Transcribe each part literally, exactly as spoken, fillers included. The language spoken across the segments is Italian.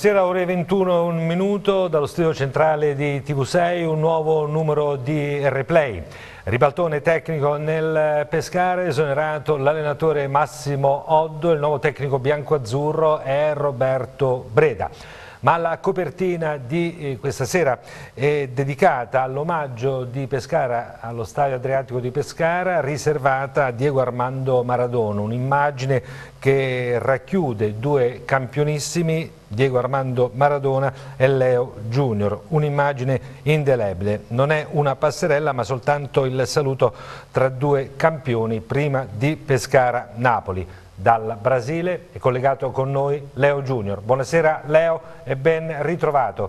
Buonasera, ore ventuno e un minuto, dallo studio centrale di T V sei, un nuovo numero di Replay. Ribaltone tecnico nel Pescara, esonerato l'allenatore Massimo Oddo, il nuovo tecnico bianco-azzurro è Roberto Breda. Ma la copertina di questa sera è dedicata all'omaggio di Pescara, allo Stadio Adriatico di Pescara, riservata a Diego Armando Maradona, un'immagine che racchiude due campionissimi, Diego Armando Maradona e Leo Junior, un'immagine indelebile. Non è una passerella ma soltanto il saluto tra due campioni prima di Pescara-Napoli. Dal Brasile è collegato con noi Leo Junior. Buonasera Leo e ben ritrovato.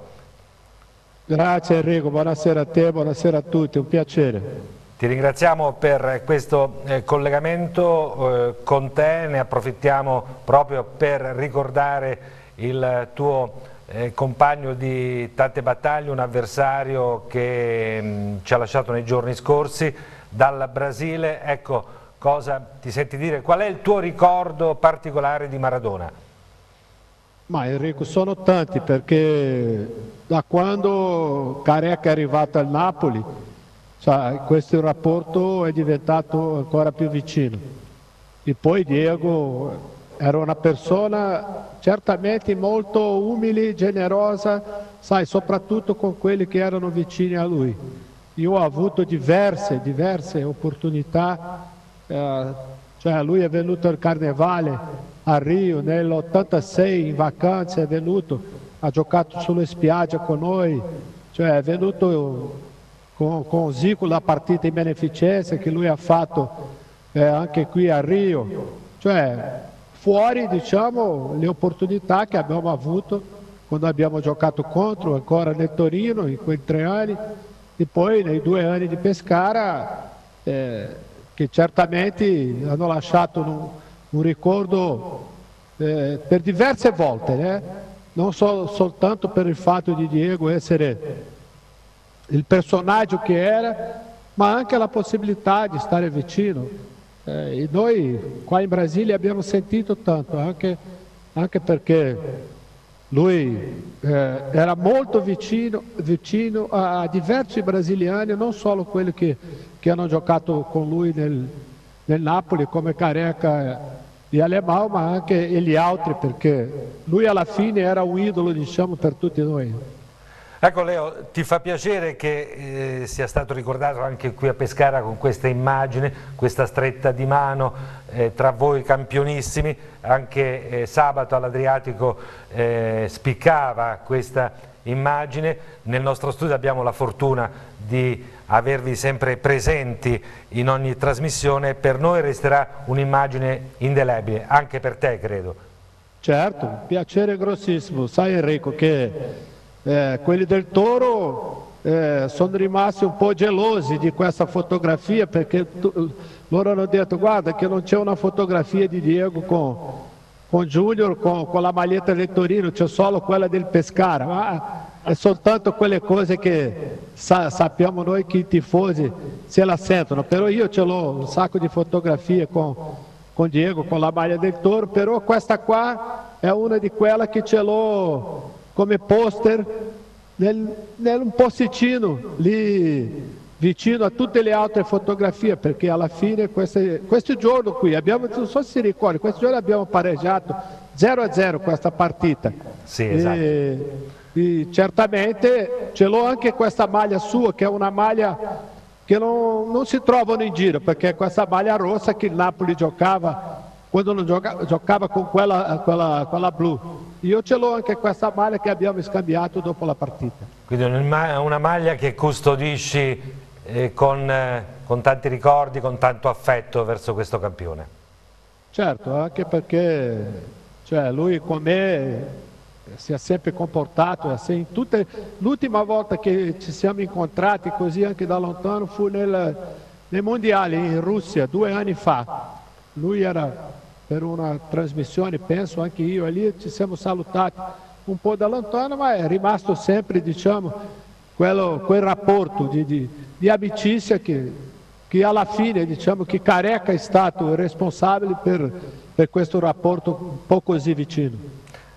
Grazie Enrico, buonasera a te, buonasera a tutti, un piacere. Ti ringraziamo per questo eh, collegamento eh, con te, ne approfittiamo proprio per ricordare il tuo eh, compagno di tante battaglie, un avversario che mh, ci ha lasciato nei giorni scorsi dal Brasile. Ecco, cosa ti senti dire? Qual è il tuo ricordo particolare di Maradona? Ma Enrico, sono tanti, perché da quando Careca è arrivato al Napoli, cioè, questo rapporto è diventato ancora più vicino. E poi Diego era una persona certamente molto umile, generosa, sai, soprattutto con quelli che erano vicini a lui. Io ho avuto diverse, diverse opportunità. Eh, cioè lui è venuto al Carnevale a Rio nell'ottantasei in vacanza, è venuto, ha giocato sulle spiagge con noi, cioè è venuto con, con Zico la partita in beneficenza che lui ha fatto eh, anche qui a Rio, cioè fuori diciamo le opportunità che abbiamo avuto quando abbiamo giocato contro ancora nel Torino in quei tre anni e poi nei due anni di Pescara eh, che certamente hanno lasciato un, un ricordo eh, per diverse volte, eh? Non so, soltanto per il fatto di Diego essere il personaggio che era, ma anche la possibilità di stare vicino. Eh, e noi qua in Brasile abbiamo sentito tanto, anche, anche perché lui eh, era molto vicino, vicino a, a diversi brasiliani, non solo quelli che, che hanno giocato con lui nel, nel Napoli come Careca e Alemão, ma anche gli altri, perché lui alla fine era un idolo, diciamo, per tutti noi. Ecco Leo, ti fa piacere che eh, sia stato ricordato anche qui a Pescara con questa immagine, questa stretta di mano eh, tra voi campionissimi, anche eh, sabato all'Adriatico eh, spiccava questa immagine. Nel nostro studio abbiamo la fortuna di avervi sempre presenti in ogni trasmissione, per noi resterà un'immagine indelebile, anche per te credo. Certo, un piacere grossissimo, sai Enrico che Eh, quelli del Toro eh, sono rimasti un po' gelosi di questa fotografia perché tu, loro hanno detto guarda che non c'è una fotografia di Diego con, con Junior con, con la maglietta del Torino, c'è solo quella del Pescara, ma è soltanto quelle cose che sa, sappiamo noi che i tifosi se la sentono, però io ce l'ho un sacco di fotografie con, con Diego, con la maglia del Toro, però questa qua è una di quelle che ce l'ho come poster nel, nel un posticino lì vicino a tutte le altre fotografie, perché alla fine queste, questo giorno qui abbiamo, non so se si ricorda, questo giorno abbiamo pareggiato zero a zero questa partita. Sì, esatto. E, e certamente ce l'ho anche questa maglia sua, che è una maglia che non, non si trovano in giro, perché è questa maglia rossa che il Napoli giocava quando non giocava, giocava con quella, quella, quella blu. Io ce l'ho anche questa maglia che abbiamo scambiato dopo la partita. Quindi è una maglia che custodisci eh, con, eh, con tanti ricordi, con tanto affetto verso questo campione. Certo, anche perché cioè, lui con me si è sempre comportato assim, l'ultima volta che ci siamo incontrati così anche da lontano fu nel, nei mondiali in Russia due anni fa. Lui era per una trasmissione, penso anche io, lì ci siamo salutati un po' da lontano, ma è rimasto sempre, diciamo, quello, quel rapporto di, di, di amicizia che, che alla fine, diciamo, che Careca è stato il responsabile per, per questo rapporto un po' così vicino.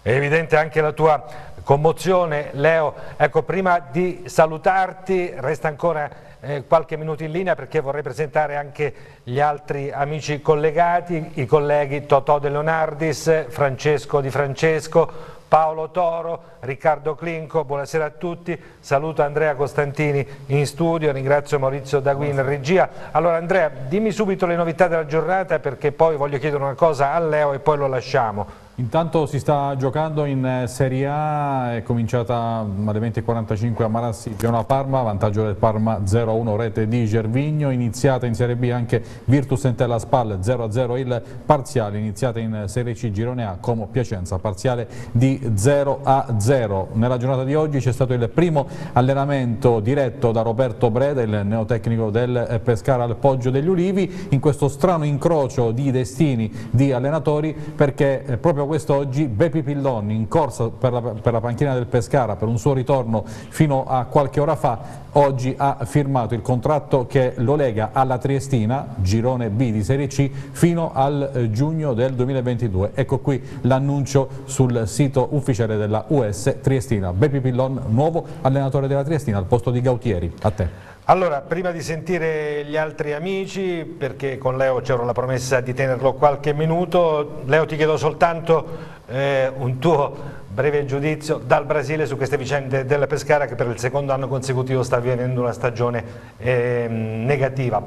È evidente anche la tua commozione, Leo. Ecco, prima di salutarti, resta ancora eh, qualche minuto in linea perché vorrei presentare anche gli altri amici collegati, i colleghi Totò De Leonardis, Francesco Di Francesco, Paolo Toro, Riccardo Clinco, buonasera a tutti, saluto Andrea Costantini in studio, ringrazio Maurizio Daguin in regia. Allora Andrea, dimmi subito le novità della giornata perché poi voglio chiedere una cosa a Leo e poi lo lasciamo. Intanto si sta giocando in Serie A, è cominciata alle venti e quarantacinque a Marassi, Genoa Parma, vantaggio del Parma zero a uno, rete di Gervigno, iniziata in Serie B anche Virtus Entella Spal zero a zero il parziale, iniziata in Serie C Girone A Como Piacenza, parziale di zero a zero. Nella giornata di oggi c'è stato il primo allenamento diretto da Roberto Breda, il neotecnico del Pescara al Poggio degli Ulivi, in questo strano incrocio di destini di allenatori perché proprio quest'oggi Bepi Pillon in corsa per la, per la panchina del Pescara per un suo ritorno fino a qualche ora fa, oggi ha firmato il contratto che lo lega alla Triestina, girone B di Serie C, fino al eh, giugno del duemilaventidue. Ecco qui l'annuncio sul sito ufficiale della U S Triestina. Bepi Pillon, nuovo allenatore della Triestina al posto di Gautieri. A te. Allora, prima di sentire gli altri amici, perché con Leo c'era la promessa di tenerlo qualche minuto, Leo ti chiedo soltanto eh, un tuo breve giudizio dal Brasile su queste vicende della Pescara che per il secondo anno consecutivo sta vivendo una stagione eh, negativa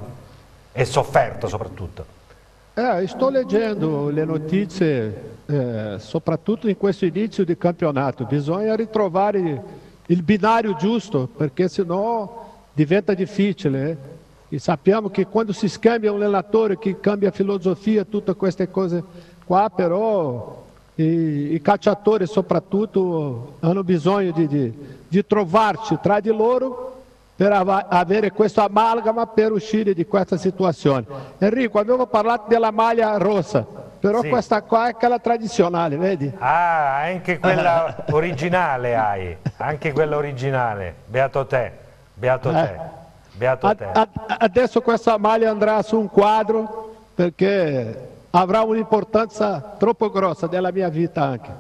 e sofferto soprattutto. Eh, sto leggendo le notizie, eh, soprattutto in questo inizio di campionato. Bisogna ritrovare il binario giusto, perché sennò diventa difficile, eh? E sappiamo che quando si scambia un allenatore che cambia filosofia, tutte queste cose qua, però i, i calciatori soprattutto hanno bisogno di, di, di trovarci tra di loro per av avere questo amalgama per uscire di questa situazione. Enrico, avevo parlato della maglia rossa, però sì, questa qua è quella tradizionale, vedi? Ah, anche quella originale hai, anche quella originale, beato te. Beato te, beato te. Adesso questa maglia andrà su un quadro perché avrà un'importanza troppo grossa della mia vita anche.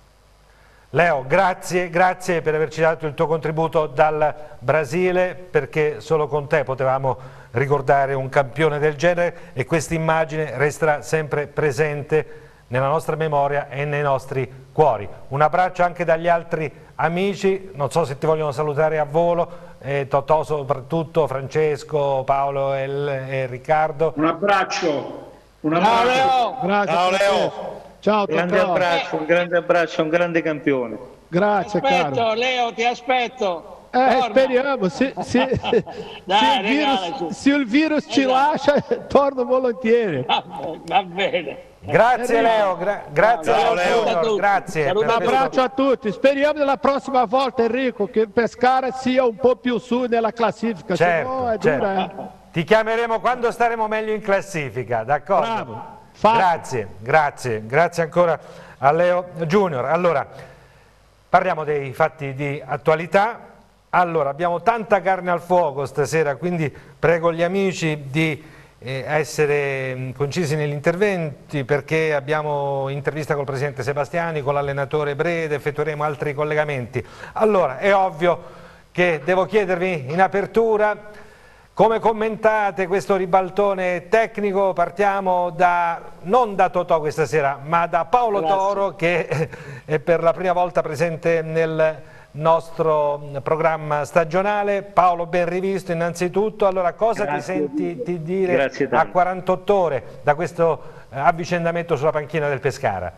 Leo, grazie, grazie per averci dato il tuo contributo dal Brasile, perché solo con te potevamo ricordare un campione del genere e questa immagine resterà sempre presente nella nostra memoria e nei nostri cuori. Un abbraccio anche dagli altri amici, non so se ti vogliono salutare a volo, eh, Totò soprattutto, Francesco, Paolo e, e Riccardo. Un abbraccio, un Ciao abbraccio. Leo! Grazie, Ciao Leo! Ciao Totò. Grande abbraccio, un grande abbraccio, un grande campione. Grazie, Ti aspetto, caro. Leo, ti aspetto. Eh, Torna. speriamo, se, se, Dai, se, il virus, regalaci. se il virus ci Esatto. lascia, torno volentieri. Va, va bene. Grazie Leo, gra grazie Ciao, Leo, Leo. Junior, grazie. Saluto Un per a tutti. abbraccio a tutti, speriamo nella prossima volta, Enrico, che il Pescara sia un po' più su nella classifica, Certo, sennò è certo. dura. Eh. Ti chiameremo quando staremo meglio in classifica, d'accordo? Bravo. Fatto. Grazie, grazie, grazie ancora a Leo Junior. Allora, parliamo dei fatti di attualità. Allora, abbiamo tanta carne al fuoco stasera, quindi prego gli amici di eh, essere mh, concisi negli interventi perché abbiamo intervista col presidente Sebastiani, con l'allenatore Breda, effettueremo altri collegamenti. Allora, è ovvio che devo chiedervi in apertura come commentate questo ribaltone tecnico. Partiamo da, non da Totò questa sera, ma da Paolo Grazie. Toro, che è per la prima volta presente nel nostro programma stagionale. Paolo, ben rivisto innanzitutto. Allora, cosa Grazie. ti senti di dire Grazie a tanto. quarantotto ore da questo eh, avvicendamento sulla panchina del Pescara?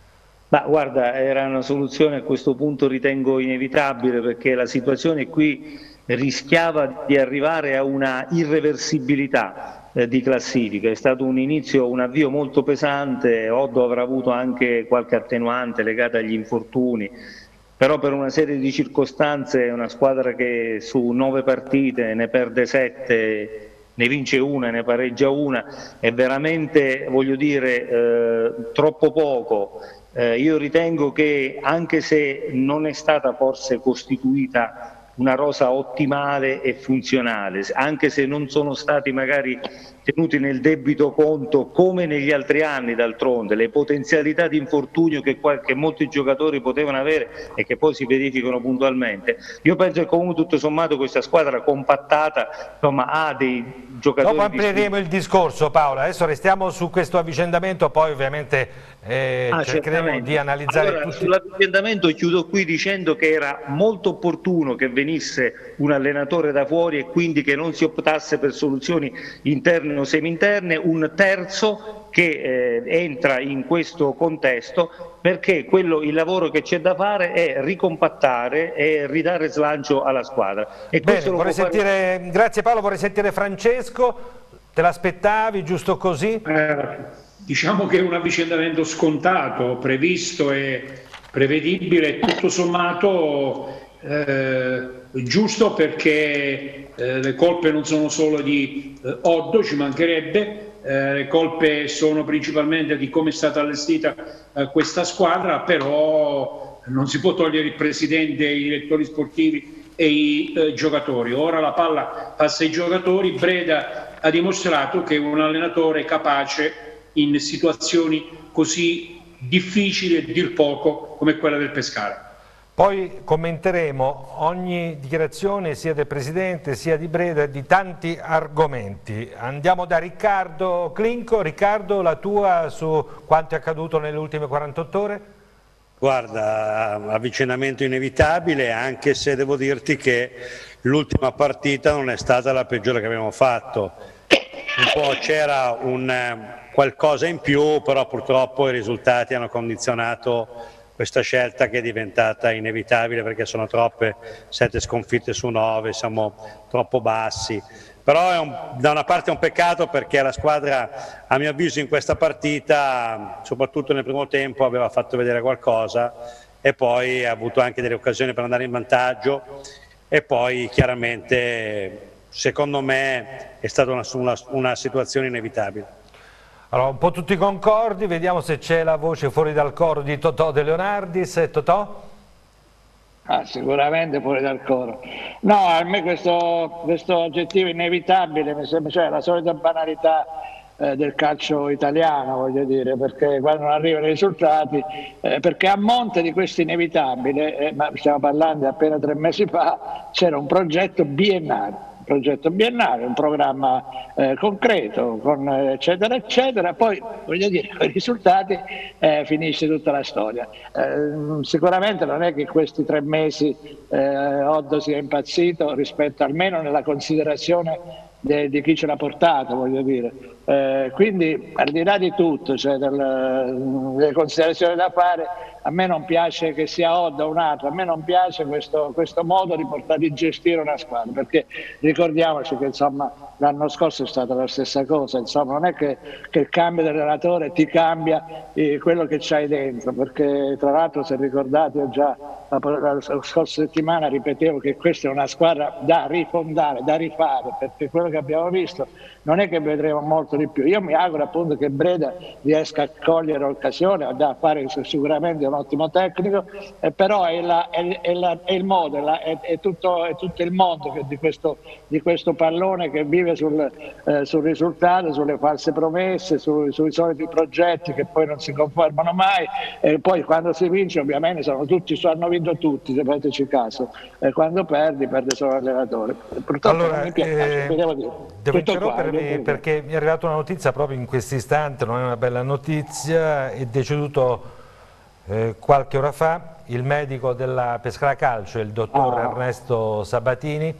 Ma guarda, era una soluzione a questo punto ritengo inevitabile perché la situazione qui rischiava di arrivare a una irreversibilità eh, di classifica. È stato un inizio, un avvio molto pesante. Oddo avrà avuto anche qualche attenuante legata agli infortuni, però per una serie di circostanze è una squadra che su nove partite ne perde sette, ne vince una e ne pareggia una, è veramente, voglio dire, eh, troppo poco. Eh, io ritengo che anche se non è stata forse costituita una rosa ottimale e funzionale, anche se non sono stati magari tenuti nel debito conto come negli altri anni, d'altronde, le potenzialità di infortunio che, che molti giocatori potevano avere e che poi si verificano puntualmente. Io penso che comunque tutto sommato questa squadra compattata, insomma, ha dei giocatori... Dopo amplieremo il discorso, Paolo, adesso restiamo su questo avvicendamento, poi ovviamente eh, ah, cercheremo certamente. di analizzare allora, tutti... Sull'avvicendamento chiudo qui dicendo che era molto opportuno che venisse un allenatore da fuori e quindi che non si optasse per soluzioni interne o semi-interne, un terzo che eh, entra in questo contesto, perché quello, il lavoro che c'è da fare è ricompattare e ridare slancio alla squadra. E Bene, questo lo vorrei può fare... sentire, grazie Paolo, vorrei sentire Francesco, te l'aspettavi giusto così? Eh, diciamo che è un avvicendamento scontato, previsto e prevedibile, tutto sommato eh, giusto, perché eh, le colpe non sono solo di eh, Oddo, ci mancherebbe. Eh, le colpe sono principalmente di come è stata allestita eh, questa squadra, però non si può togliere il presidente, i direttori sportivi e i eh, giocatori. Ora la palla passa ai giocatori. Breda ha dimostrato che è un allenatore capace in situazioni così difficili e dir poco come quella del Pescara. Poi commenteremo ogni dichiarazione sia del Presidente sia di Breda di tanti argomenti. Andiamo da Riccardo Clinco. Riccardo, la tua su quanto è accaduto nelle ultime quarantotto ore? Guarda, avvicinamento inevitabile, anche se devo dirti che l'ultima partita non è stata la peggiore che abbiamo fatto. Un po' c'era un qualcosa in più, però purtroppo i risultati hanno condizionato questa scelta, che è diventata inevitabile perché sono troppe, sette sconfitte su nove, siamo troppo bassi. Però è un, da una parte è un peccato, perché la squadra, a mio avviso, in questa partita, soprattutto nel primo tempo, aveva fatto vedere qualcosa e poi ha avuto anche delle occasioni per andare in vantaggio, e poi chiaramente, secondo me, è stata una, una, una situazione inevitabile. Allora, un po' tutti concordi, vediamo se c'è la voce fuori dal coro di Totò De Leonardis. Totò? Ah, sicuramente fuori dal coro. No, a me questo, questo aggettivo inevitabile mi sembra, cioè, la solita banalità eh, del calcio italiano, voglio dire, perché quando non arrivano i risultati, eh, perché a monte di questo inevitabile, eh, ma stiamo parlando di appena tre mesi fa, c'era un progetto biennale. progetto biennale, un programma eh, concreto, con, eh, eccetera, eccetera. Poi, voglio dire, con i risultati eh, finisce tutta la storia. Eh, sicuramente non è che questi tre mesi eh, Oddo sia impazzito, rispetto almeno nella considerazione de, di chi ce l'ha portato, voglio dire. Eh, quindi, al di là di tutto, cioè del, delle considerazioni da fare, a me non piace che sia Oddo o un altro, a me non piace questo, questo modo di portare di gestire una squadra, perché ricordiamoci che insomma l'anno scorso è stata la stessa cosa, insomma non è che, che il cambio del relatore ti cambia eh, quello che c'hai dentro, perché tra l'altro, se ricordate, io già la, la, la scorsa settimana ripetevo che questa è una squadra da rifondare, da rifare, perché quello che abbiamo visto non è che vedremo molto di più. Io mi auguro appunto che Breda riesca a cogliere l'occasione, da fare sicuramente un ottimo tecnico, eh, però è, la, è, è, la, è il modo, è, la, è, è, tutto, è tutto il mondo che di, questo, di questo pallone che vive sul, eh, sul risultato, sulle false promesse, su, sui soliti progetti che poi non si confermano mai, e poi quando si vince ovviamente sono tutti, hanno vinto tutti, se fateci caso, e quando perdi perde solo l'allenatore. Purtroppo allora, non mi piace, eh, devo dire. Devo Tutto interrompermi qua, perché mi è arrivata una notizia proprio in questo istante, non è una bella notizia, è deceduto eh, qualche ora fa il medico della Pescara Calcio, il dottor Ah. Ernesto Sabatini,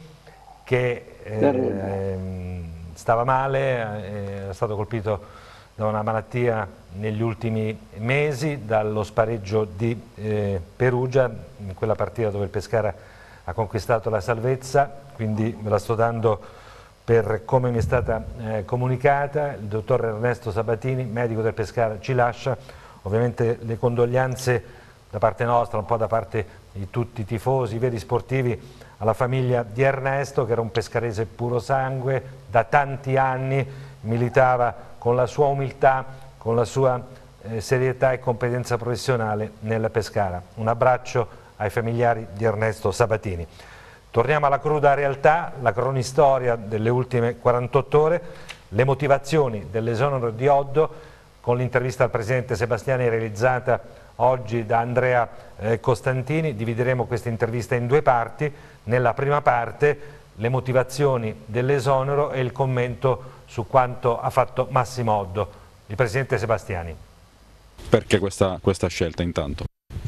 che eh, stava male, è stato colpito da una malattia negli ultimi mesi, dallo spareggio di eh, Perugia, in quella partita dove il Pescara ha conquistato la salvezza, quindi ve la sto dando per come mi è stata eh, comunicata. Il dottor Ernesto Sabatini, medico del Pescara, ci lascia. Ovviamente le condoglianze da parte nostra, un po' da parte di tutti i tifosi, i veri sportivi, alla famiglia di Ernesto, che era un pescarese puro sangue, da tanti anni militava con la sua umiltà, con la sua eh, serietà e competenza professionale nella Pescara. Un abbraccio ai familiari di Ernesto Sabatini. Torniamo alla cruda realtà, la cronistoria delle ultime quarantotto ore. le motivazioni dell'esonero di Oddo, con l'intervista al presidente Sebastiani realizzata oggi da Andrea eh, Costantini. Divideremo questa intervista in due parti. Nella prima parte le motivazioni dell'esonero e il commento su quanto ha fatto Massimo Oddo. Il presidente Sebastiani. Perché questa, questa scelta intanto?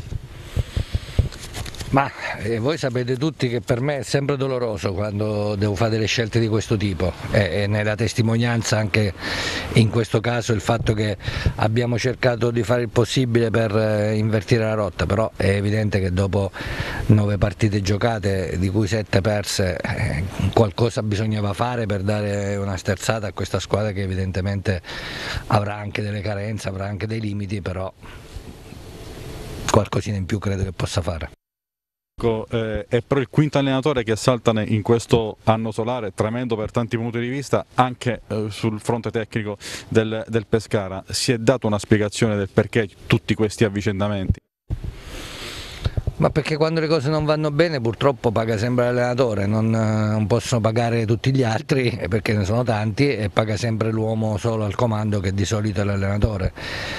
Ma eh, voi sapete tutti che per me è sempre doloroso quando devo fare delle scelte di questo tipo e, e nella testimonianza anche in questo caso il fatto che abbiamo cercato di fare il possibile per eh, invertire la rotta, però è evidente che dopo nove partite giocate, di cui sette perse, eh, qualcosa bisognava fare per dare una sterzata a questa squadra che evidentemente avrà anche delle carenze, avrà anche dei limiti, però qualcosina in più credo che possa fare. Eh, è però il quinto allenatore che salta in questo anno solare, tremendo per tanti punti di vista, anche eh, sul fronte tecnico del, del Pescara. Si è data una spiegazione del perché tutti questi avvicendamenti? Ma perché quando le cose non vanno bene purtroppo paga sempre l'allenatore, non, non possono pagare tutti gli altri perché ne sono tanti e paga sempre l'uomo solo al comando che di solito è l'allenatore.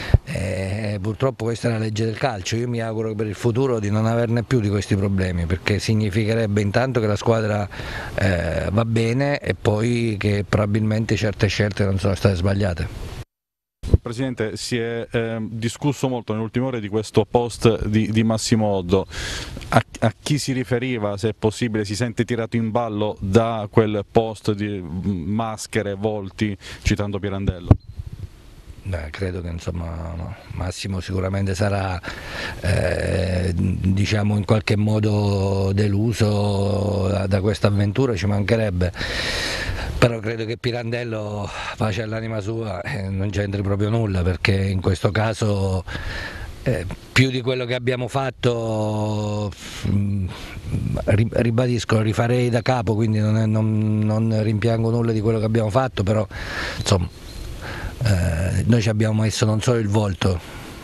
E purtroppo questa è la legge del calcio. Io mi auguro per il futuro di non averne più di questi problemi, perché significherebbe intanto che la squadra eh, va bene e poi che probabilmente certe scelte non sono state sbagliate. Presidente, si è eh, discusso molto nelle ultime ore di questo post di, di Massimo Oddo. A, a chi si riferiva, se è possibile, si sente tirato in ballo da quel post di maschere, volti, citando Pirandello? Beh, credo che insomma Massimo sicuramente sarà eh, diciamo in qualche modo deluso da, da questa avventura, ci mancherebbe, però credo che Pirandello, pace all'anima sua, eh, non c'entri proprio nulla, perché in questo caso eh, più di quello che abbiamo fatto, mh, ribadisco, lo rifarei da capo, quindi non, è, non, non rimpiango nulla di quello che abbiamo fatto, però insomma Eh, noi ci abbiamo messo non solo il volto,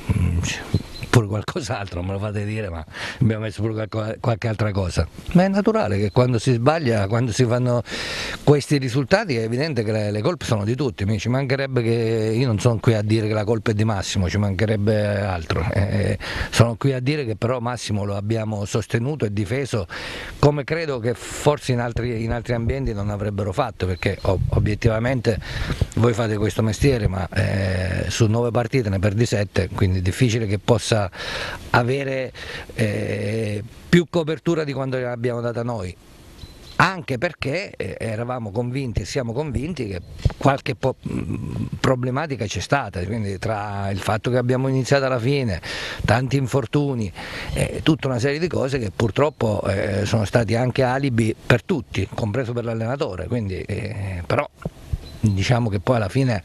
pure qualcos'altro, me lo fate dire, ma abbiamo messo pure qualche altra cosa. Ma è naturale che quando si sbaglia, quando si fanno questi risultati, è evidente che le, le colpe sono di tutti. Mi ci mancherebbe che io non sono qui a dire che la colpa è di Massimo, ci mancherebbe altro. Eh, sono qui a dire che però Massimo lo abbiamo sostenuto e difeso, come credo che forse in altri, in altri ambienti non avrebbero fatto, perché oh, obiettivamente voi fate questo mestiere, ma eh, su nove partite ne perdi sette, quindi è difficile che possa avere eh, più copertura di quando l'abbiamo data noi, anche perché eh, eravamo convinti e siamo convinti che qualche po problematica c'è stata, quindi tra il fatto che abbiamo iniziato alla fine, tanti infortuni, eh, tutta una serie di cose che purtroppo eh, sono stati anche alibi per tutti, compreso per l'allenatore, quindi eh, però diciamo che poi alla fine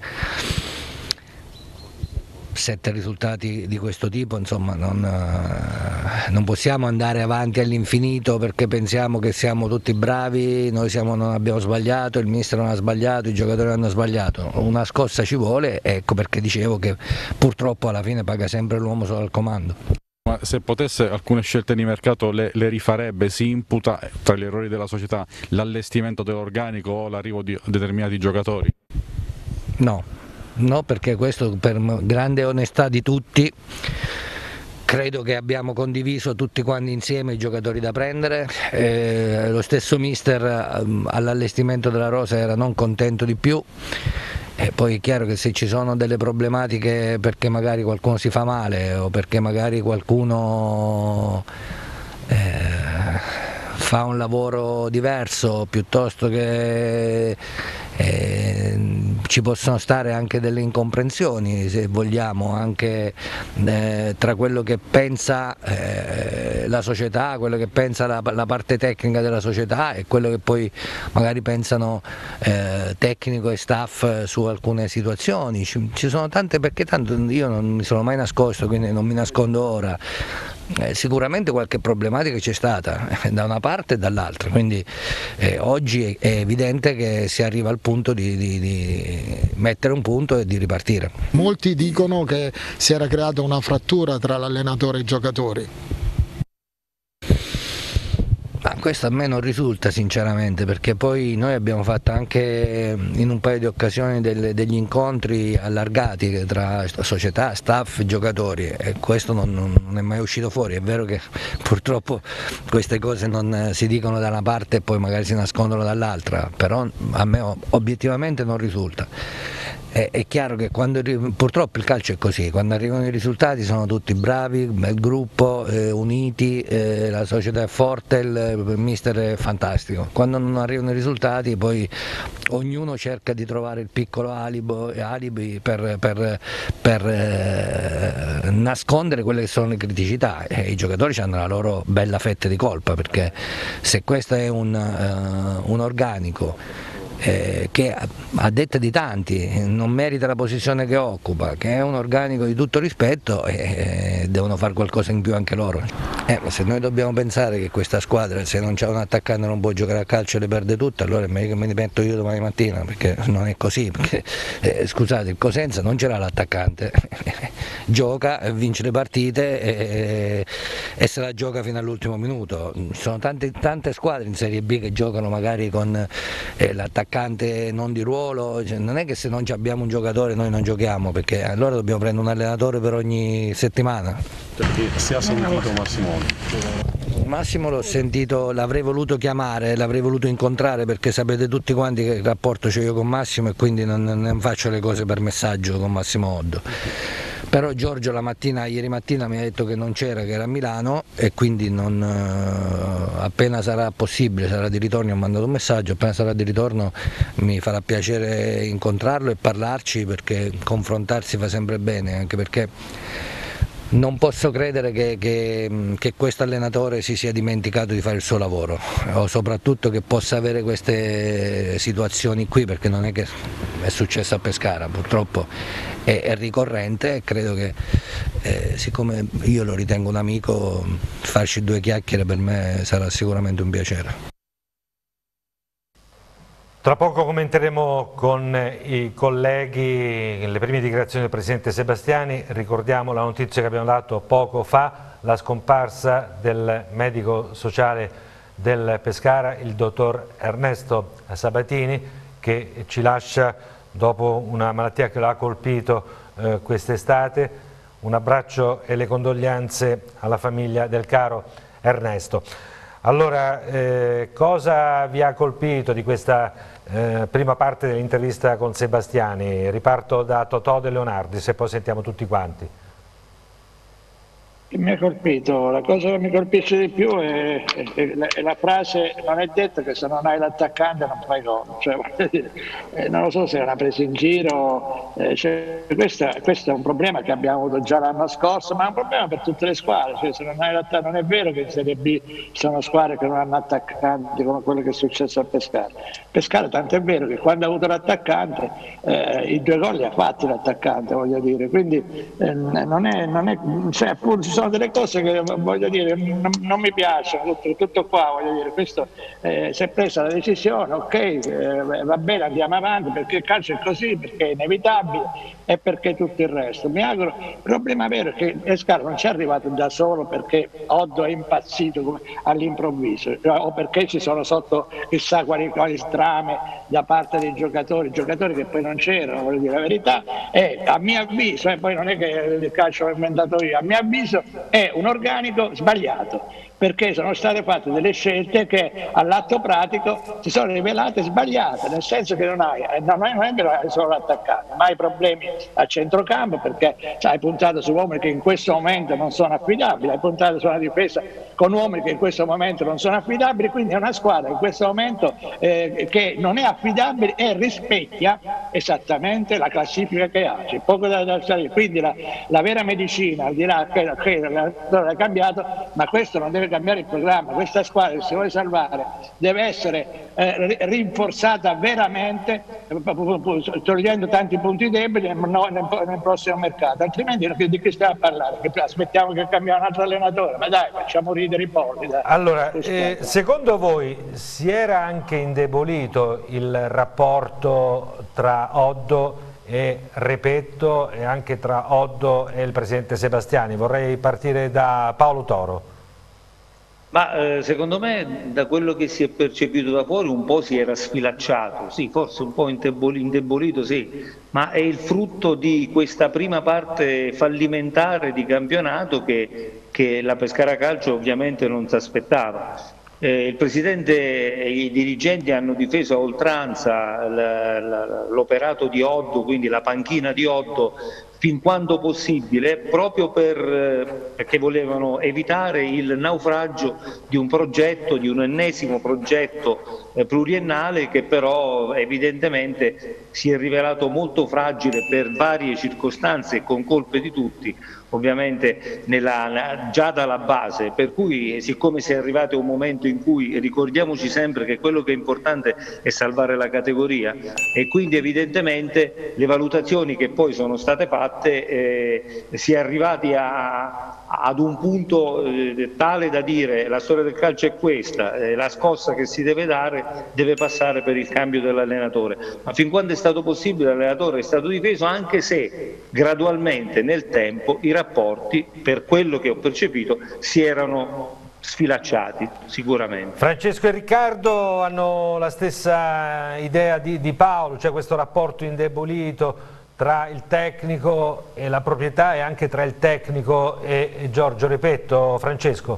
sette risultati di questo tipo, insomma, non, eh, non possiamo andare avanti all'infinito perché pensiamo che siamo tutti bravi, noi siamo, non abbiamo sbagliato, il mister non ha sbagliato, i giocatori hanno sbagliato. Una scossa ci vuole, ecco perché dicevo che purtroppo alla fine paga sempre l'uomo solo al comando. Ma se potesse, alcune scelte di mercato le, le rifarebbe? Si imputa tra gli errori della società l'allestimento dell'organico o l'arrivo di determinati giocatori? No. No, perché questo, per grande onestà di tutti, credo che abbiamo condiviso tutti quanti insieme i giocatori da prendere. Eh, lo stesso mister um, all'allestimento della rosa era non contento di più. E poi è chiaro che se ci sono delle problematiche perché magari qualcuno si fa male o perché magari qualcuno eh, fa un lavoro diverso piuttosto che eh, ci possono stare anche delle incomprensioni, se vogliamo, anche eh, tra quello che pensa eh, la società, quello che pensa la, la parte tecnica della società e quello che poi magari pensano eh, tecnico e staff su alcune situazioni. Ci, ci sono tante, perché tanto io non mi sono mai nascosto, quindi non mi nascondo ora. Eh, sicuramente qualche problematica c'è stata eh, da una parte e dall'altra, quindi eh, oggi è, è evidente che si arriva al punto di, di, di mettere un punto e di ripartire. Molti dicono che si era creata una frattura tra l'allenatore e i giocatori. Ma questo a me non risulta sinceramente, perché poi noi abbiamo fatto anche in un paio di occasioni del, degli incontri allargati tra società, staff e giocatori, e questo non, non è mai uscito fuori. È vero che purtroppo queste cose non si dicono da una parte e poi magari si nascondono dall'altra, però a me obiettivamente non risulta. È, è chiaro che quando, purtroppo il calcio è così, quando arrivano i risultati sono tutti bravi, bel gruppo, eh, uniti, eh, la società è forte, il, il mister è fantastico. Quando non arrivano i risultati poi ognuno cerca di trovare il piccolo alibo, alibi per, per, per eh, nascondere quelle che sono le criticità, e i giocatori hanno la loro bella fetta di colpa, perché se questo è un, uh, un organico Eh, che a detta di tanti non merita la posizione che occupa, che è un organico di tutto rispetto, e eh, devono fare qualcosa in più anche loro. Eh, ma se noi dobbiamo pensare che questa squadra, se non c'è un attaccante non può giocare a calcio e le perde tutte, allora è meglio che me ne metto io domani mattina, perché non è così. Perché, eh, scusate, il Cosenza non c'era l'attaccante, gioca, vince le partite e, e se la gioca fino all'ultimo minuto. Ci sono tante, tante squadre in Serie B che giocano magari con eh, l'attaccante non di ruolo, cioè, non è che se non abbiamo un giocatore noi non giochiamo, perché allora dobbiamo prendere un allenatore per ogni settimana. Perché si è sentito Massimo? Massimo l'ho sentito, l'avrei voluto chiamare, l'avrei voluto incontrare, perché sapete tutti quanti che rapporto c'ho io con Massimo e quindi non, non faccio le cose per messaggio con Massimo Oddo. Però Giorgio la mattina, ieri mattina mi ha detto che non c'era, che era a Milano, e quindi non, appena sarà possibile, sarà di ritorno, ho mandato un messaggio, appena sarà di ritorno mi farà piacere incontrarlo e parlarci, perché confrontarsi fa sempre bene, anche perché non posso credere che, che, che questo allenatore si sia dimenticato di fare il suo lavoro, o soprattutto che possa avere queste situazioni qui, perché non è che è successo a Pescara, purtroppo è, è ricorrente, e credo che eh, siccome io lo ritengo un amico, farci due chiacchiere per me sarà sicuramente un piacere. Tra poco commenteremo con i colleghi le prime dichiarazioni del Presidente Sebastiani. Ricordiamo la notizia che abbiamo dato poco fa, la scomparsa del medico sociale del Pescara, il dottor Ernesto Sabatini, che ci lascia dopo una malattia che lo ha colpito eh, quest'estate. Un abbraccio e le condoglianze alla famiglia del caro Ernesto. Allora, eh, cosa vi ha colpito di questa eh, prima parte dell'intervista con Sebastiani? Riparto da Totò De Leonardi, se poi sentiamo tutti quanti. Mi ha colpito, la cosa che mi colpisce di più è, è, è, la, è la frase: non è detto che se non hai l'attaccante non fai gol. Cioè, eh, non lo so se è una presa in giro, eh, cioè, questo, questo è un problema che abbiamo avuto già l'anno scorso, ma è un problema per tutte le squadre. Cioè, se non, hai non è vero che in Serie B ci sono squadre che non hanno attaccanti, come quello che è successo a Pescara. Pescara, tanto è vero che quando ha avuto l'attaccante eh, i due gol li ha fatti l'attaccante, voglio dire, quindi eh, non è, non è cioè, appunto, ci sono delle cose che voglio dire non, non mi piacciono, tutto, tutto qua, voglio dire, questo eh, si è presa la decisione, ok, eh, va bene, andiamo avanti, perché il calcio è così, perché è inevitabile e perché tutto il resto. Mi auguro, il problema vero è che Pescara non ci è arrivato da solo perché Oddo è impazzito all'improvviso, o perché ci sono sotto chissà quali, quali strame da parte dei giocatori, giocatori che poi non c'erano, voglio dire, la verità è, a mio avviso, e eh, poi non è che il calcio l'ho inventato io, a mio avviso è un organico sbagliato, perché sono state fatte delle scelte che all'atto pratico si sono rivelate sbagliate, nel senso che non hai, non è, non è che hai solo l'attaccante, ma hai problemi a centrocampo, perché hai puntato su uomini che in questo momento non sono affidabili, hai puntato su una difesa con uomini che in questo momento non sono affidabili, quindi è una squadra in questo momento eh, che non è affidabile e rispecchia esattamente la classifica che ha, c'è poco da, da salire. Quindi la, la vera medicina, al di là che, che l'allenatore ha cambiato, ma questo non deve cambiare il programma. Questa squadra, se si vuole salvare, deve essere eh, rinforzata veramente, togliendo tanti punti deboli nel, nel, nel prossimo mercato, altrimenti di che stiamo a parlare? Che aspettiamo che cambiamo un altro allenatore, ma dai, facciamo ridere i polli. Dai. Allora, eh, secondo voi si era anche indebolito il rapporto tra Oddo e Repetto, e anche tra Oddo e il presidente Sebastiani? Vorrei partire da Paolo Toro. Ma eh, secondo me, da quello che si è percepito da fuori, un po' si era sfilacciato, sì, forse un po' indebolito, sì, ma è il frutto di questa prima parte fallimentare di campionato che, che la Pescara Calcio ovviamente non si aspettava. Eh, il Presidente e i dirigenti hanno difeso a oltranza l'operato di Oddo, quindi la panchina di Oddo, fin quanto possibile, proprio per, perché volevano evitare il naufragio di un progetto, di un ennesimo progetto eh, pluriennale che però evidentemente si è rivelato molto fragile per varie circostanze e con colpe di tutti, ovviamente nella, già dalla base, per cui siccome si è arrivato a un momento in cui ricordiamoci sempre che quello che è importante è salvare la categoria e quindi evidentemente le valutazioni che poi sono state fatte eh, si è arrivati a, ad un punto eh, tale da dire la storia del calcio è questa, eh, la scossa che si deve dare deve passare per il cambio dell'allenatore, ma fin quando è stato possibile l'allenatore è stato difeso, anche se gradualmente nel tempo i rapporti, per quello che ho percepito, si erano sfilacciati sicuramente. Francesco e Riccardo hanno la stessa idea di, di Paolo, cioè questo rapporto indebolito tra il tecnico e la proprietà e anche tra il tecnico e, e Giorgio Repetto. Francesco?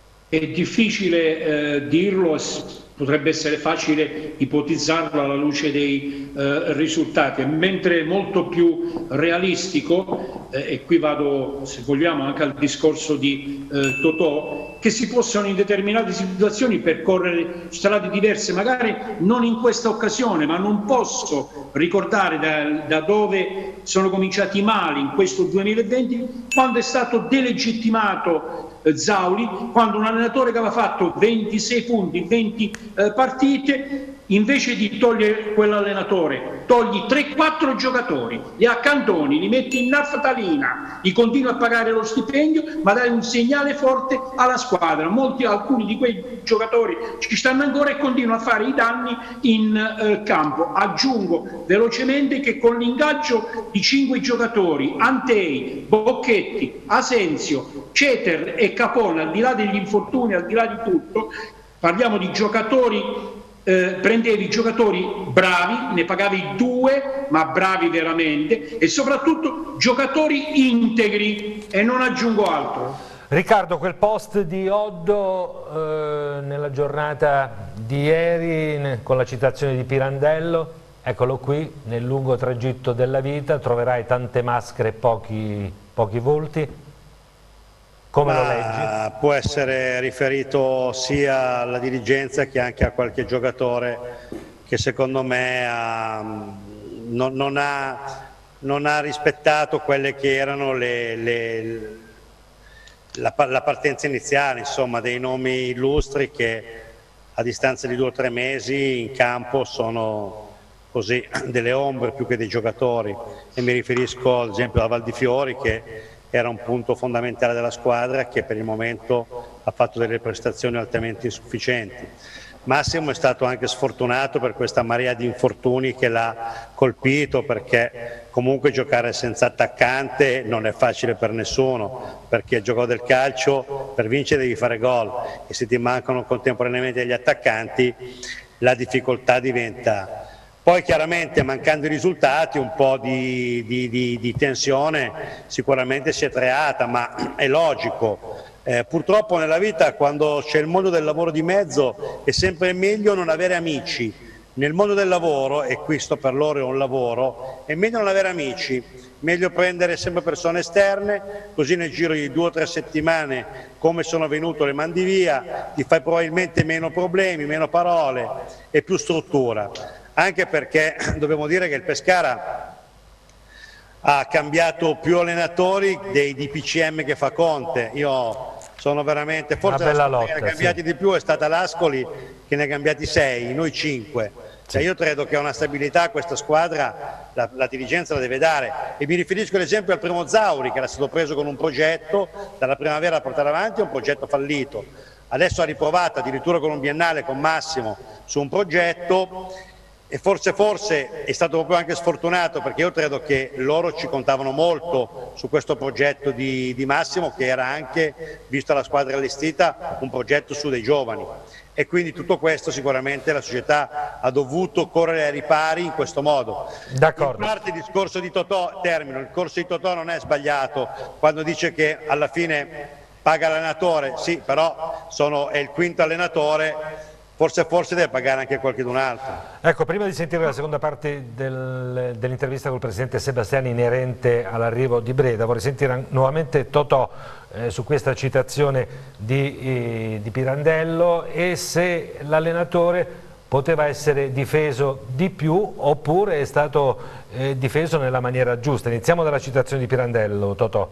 È difficile eh, dirlo, potrebbe essere facile ipotizzarlo alla luce dei eh, risultati, mentre è molto più realistico, eh, e qui vado, se vogliamo, anche al discorso di eh, Totò, che si possono in determinate situazioni percorrere strade diverse, magari non in questa occasione, ma non posso ricordare da, da dove sono cominciati i mali in questo duemilaventi, quando è stato delegittimato Zauli, quando un allenatore che aveva fatto ventisei punti in venti eh, partite, invece di togliere quell'allenatore, togli tre quattro giocatori, li accantoni, li metti in naftalina, gli continui a pagare lo stipendio, ma dai un segnale forte alla squadra. Molti, alcuni di quei giocatori ci stanno ancora e continuano a fare i danni in eh, campo. Aggiungo velocemente che con l'ingaggio di cinque giocatori, Antei, Bocchetti, Asensio, Ceter e Capone, al di là degli infortuni, al di là di tutto, parliamo di giocatori. Eh, prendevi giocatori bravi, ne pagavi due, ma bravi veramente, e soprattutto giocatori integri, e non aggiungo altro. Riccardo, quel post di Oddo eh, nella giornata di ieri con la citazione di Pirandello, eccolo qui, nel lungo tragitto della vita troverai tante maschere e pochi, pochi volti. Come lo leggi? Può essere riferito sia alla dirigenza che anche a qualche giocatore che secondo me ha, non, non, ha, non ha rispettato quelle che erano le, le, la, la partenza iniziale, insomma, dei nomi illustri che a distanza di due o tre mesi in campo sono così delle ombre più che dei giocatori, e mi riferisco ad esempio a Valdifiori, che era un punto fondamentale della squadra, che per il momento ha fatto delle prestazioni altamente insufficienti. Massimo è stato anche sfortunato per questa marea di infortuni che l'ha colpito, perché comunque giocare senza attaccante non è facile per nessuno, perché il gioco del calcio per vincere devi fare gol, e se ti mancano contemporaneamente gli attaccanti la difficoltà diventa. Poi chiaramente, mancando i risultati, un po' di, di, di, di tensione sicuramente si è creata, ma è logico. Eh, purtroppo nella vita, quando c'è il mondo del lavoro di mezzo, è sempre meglio non avere amici. Nel mondo del lavoro, e questo per loro è un lavoro, è meglio non avere amici, meglio prendere sempre persone esterne, così nel giro di due o tre settimane, come sono venuto, le mandi via, ti fai probabilmente meno problemi, meno parole e più struttura. Anche perché dobbiamo dire che il Pescara ha cambiato più allenatori dei D P C M che fa Conte. Io sono veramente, forse la squadra che ne ha cambiati sì. di più è stata l'Ascoli, che ne ha cambiati sei, noi cinque. Cioè io credo che una stabilità a questa squadra la, la dirigenza la deve dare, e mi riferisco ad esempio al primo Zauri, che era stato preso con un progetto dalla primavera a portare avanti, un progetto fallito. Adesso ha riprovato addirittura con un biennale con Massimo su un progetto e forse forse è stato proprio anche sfortunato, perché io credo che loro ci contavano molto su questo progetto di, di Massimo, che era anche, vista la squadra allestita, un progetto su dei giovani, e quindi tutto questo sicuramente la società ha dovuto correre ai ripari in questo modo. D'accordo. In parte il discorso di Totò, termino, il corso di Totò non è sbagliato quando dice che alla fine paga l'allenatore, sì, però sono, è il quinto allenatore, forse forse deve pagare anche qualcun altro. Ecco, prima di sentire la seconda parte del, dell'intervista col presidente Sebastiani inerente all'arrivo di Breda, vorrei sentire nuovamente Totò eh, su questa citazione di, eh, di Pirandello, e se l'allenatore poteva essere difeso di più oppure è stato eh, difeso nella maniera giusta. Iniziamo dalla citazione di Pirandello, Totò.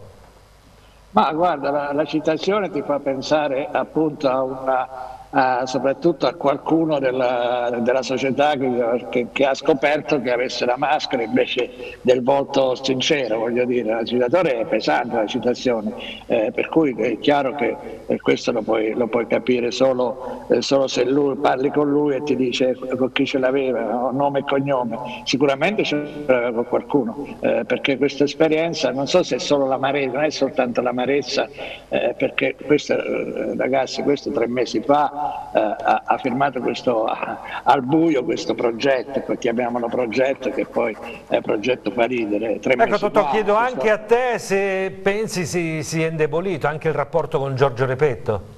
Ma guarda, la, la citazione ti fa pensare appunto a una... Uh, soprattutto a qualcuno della, della società che, che, che ha scoperto che avesse la maschera invece del volto sincero, voglio dire. Il citatore è pesante, la citazione, eh, per cui è chiaro che eh, questo lo puoi, lo puoi capire solo, eh, solo se lui, parli con lui e ti dice con chi ce l'aveva, no? Nome e cognome. Sicuramente ce l'aveva con qualcuno, eh, perché questa esperienza, non so se è solo l'amarezza, non è soltanto l'amarezza, eh, perché questo, eh, ragazzi, questo tre mesi fa Uh, ha, ha firmato questo, uh, al buio questo progetto, chiamiamolo progetto, che poi è progetto fa ridere. Tre ecco, mesi Totò, fa, chiedo questo... anche a te se pensi si, si è indebolito anche il rapporto con Giorgio Repetto.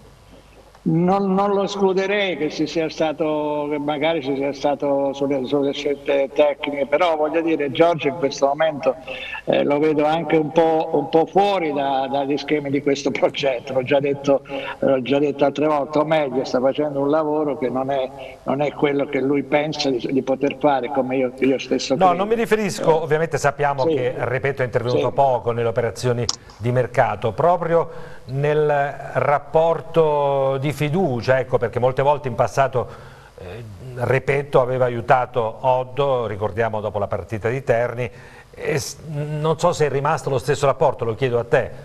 Non, non lo escluderei che ci sia stato, che magari ci sia stato sulle, sulle scelte tecniche, però voglio dire, Giorgio in questo momento eh, lo vedo anche un po', un po' fuori da, dagli schemi di questo progetto. L'ho già detto, l'ho già detto altre volte, o meglio, sta facendo un lavoro che non è, non è quello che lui pensa di, di poter fare, come io, io stesso no, credo. Non mi riferisco, eh, ovviamente sappiamo sì, che Repetto è intervenuto sì. poco nelle operazioni di mercato, proprio nel rapporto di fiducia, ecco, perché molte volte in passato eh, Repetto aveva aiutato Oddo, ricordiamo dopo la partita di Terni, e non so se è rimasto lo stesso rapporto, lo chiedo a te.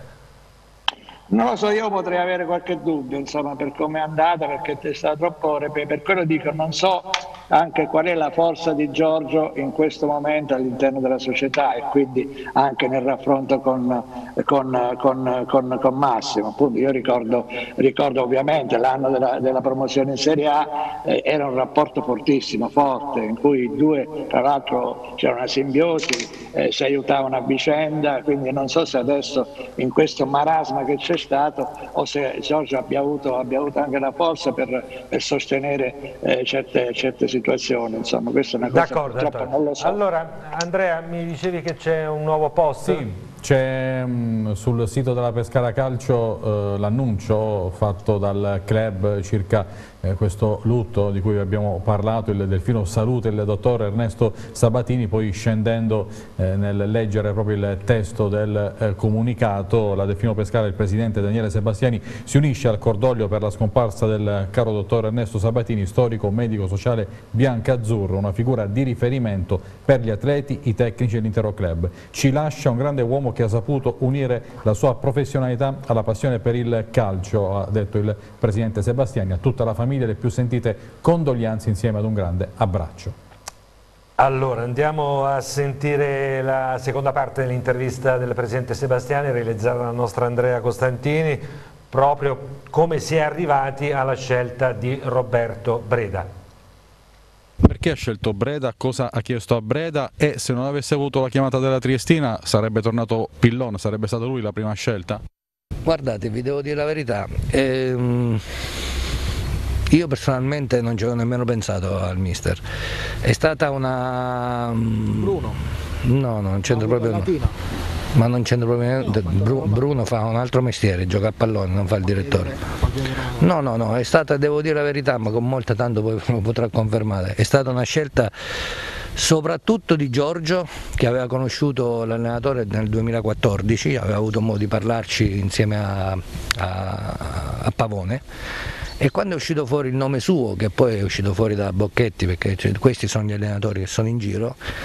Non lo so, io potrei avere qualche dubbio, insomma, per come è andata, perché è stato troppo, per quello dico, non so anche qual è la forza di Giorgio in questo momento all'interno della società, e quindi anche nel raffronto con, con, con, con, con Massimo. Appunto, io ricordo, ricordo ovviamente l'anno della, della promozione in Serie A, eh, era un rapporto fortissimo, forte, in cui i due, tra l'altro c'era una simbiosi, eh, si aiutavano a vicenda, quindi non so se adesso in questo marasma che c'è stato o se Giorgio abbia avuto, abbia avuto anche la forza per, per sostenere eh, certe, certe situazioni, insomma, questa è una cosa che purtroppo non lo so. Allora Andrea, mi dicevi che c'è un nuovo post? Sì. C'è um, sul sito della Pescara Calcio uh, l'annuncio fatto dal club circa eh, questo lutto di cui abbiamo parlato. Il Delfino saluta il dottor Ernesto Sabatini, poi scendendo eh, nel leggere proprio il testo del eh, comunicato, la Delfino Pescara, il presidente Daniele Sebastiani, si unisce al cordoglio per la scomparsa del caro dottor Ernesto Sabatini, storico medico sociale biancazzurro, una figura di riferimento per gli atleti, i tecnici e l'intero club. Ci lascia un grande uomo che ha saputo unire la sua professionalità alla passione per il calcio, ha detto il presidente Sebastiani. A tutta la famiglia le più sentite condoglianze insieme ad un grande abbraccio. Allora andiamo a sentire la seconda parte dell'intervista del presidente Sebastiani realizzata dalla nostra Andrea Costantini, proprio come si è arrivati alla scelta di Roberto Breda. Perché ha scelto Breda, cosa ha chiesto a Breda, e se non avesse avuto la chiamata della Triestina sarebbe tornato Pillon, sarebbe stata lui la prima scelta? Guardate, vi devo dire la verità, ehm, io personalmente non ci avevo nemmeno pensato al mister, è stata una... Bruno? No, no, non c'entra proprio... No. Ma non c'entra proprio niente, Bruno fa un altro mestiere, gioca a pallone, non fa il direttore. No, no, no, è stata, devo dire la verità, ma con molta tanto poi lo potrà confermare, è stata una scelta soprattutto di Giorgio, che aveva conosciuto l'allenatore nel duemilaquattordici, aveva avuto modo di parlarci insieme a, a, a Pavone, e quando è uscito fuori il nome suo, che poi è uscito fuori da Bocchetti, perché cioè, questi sono gli allenatori che sono in giro,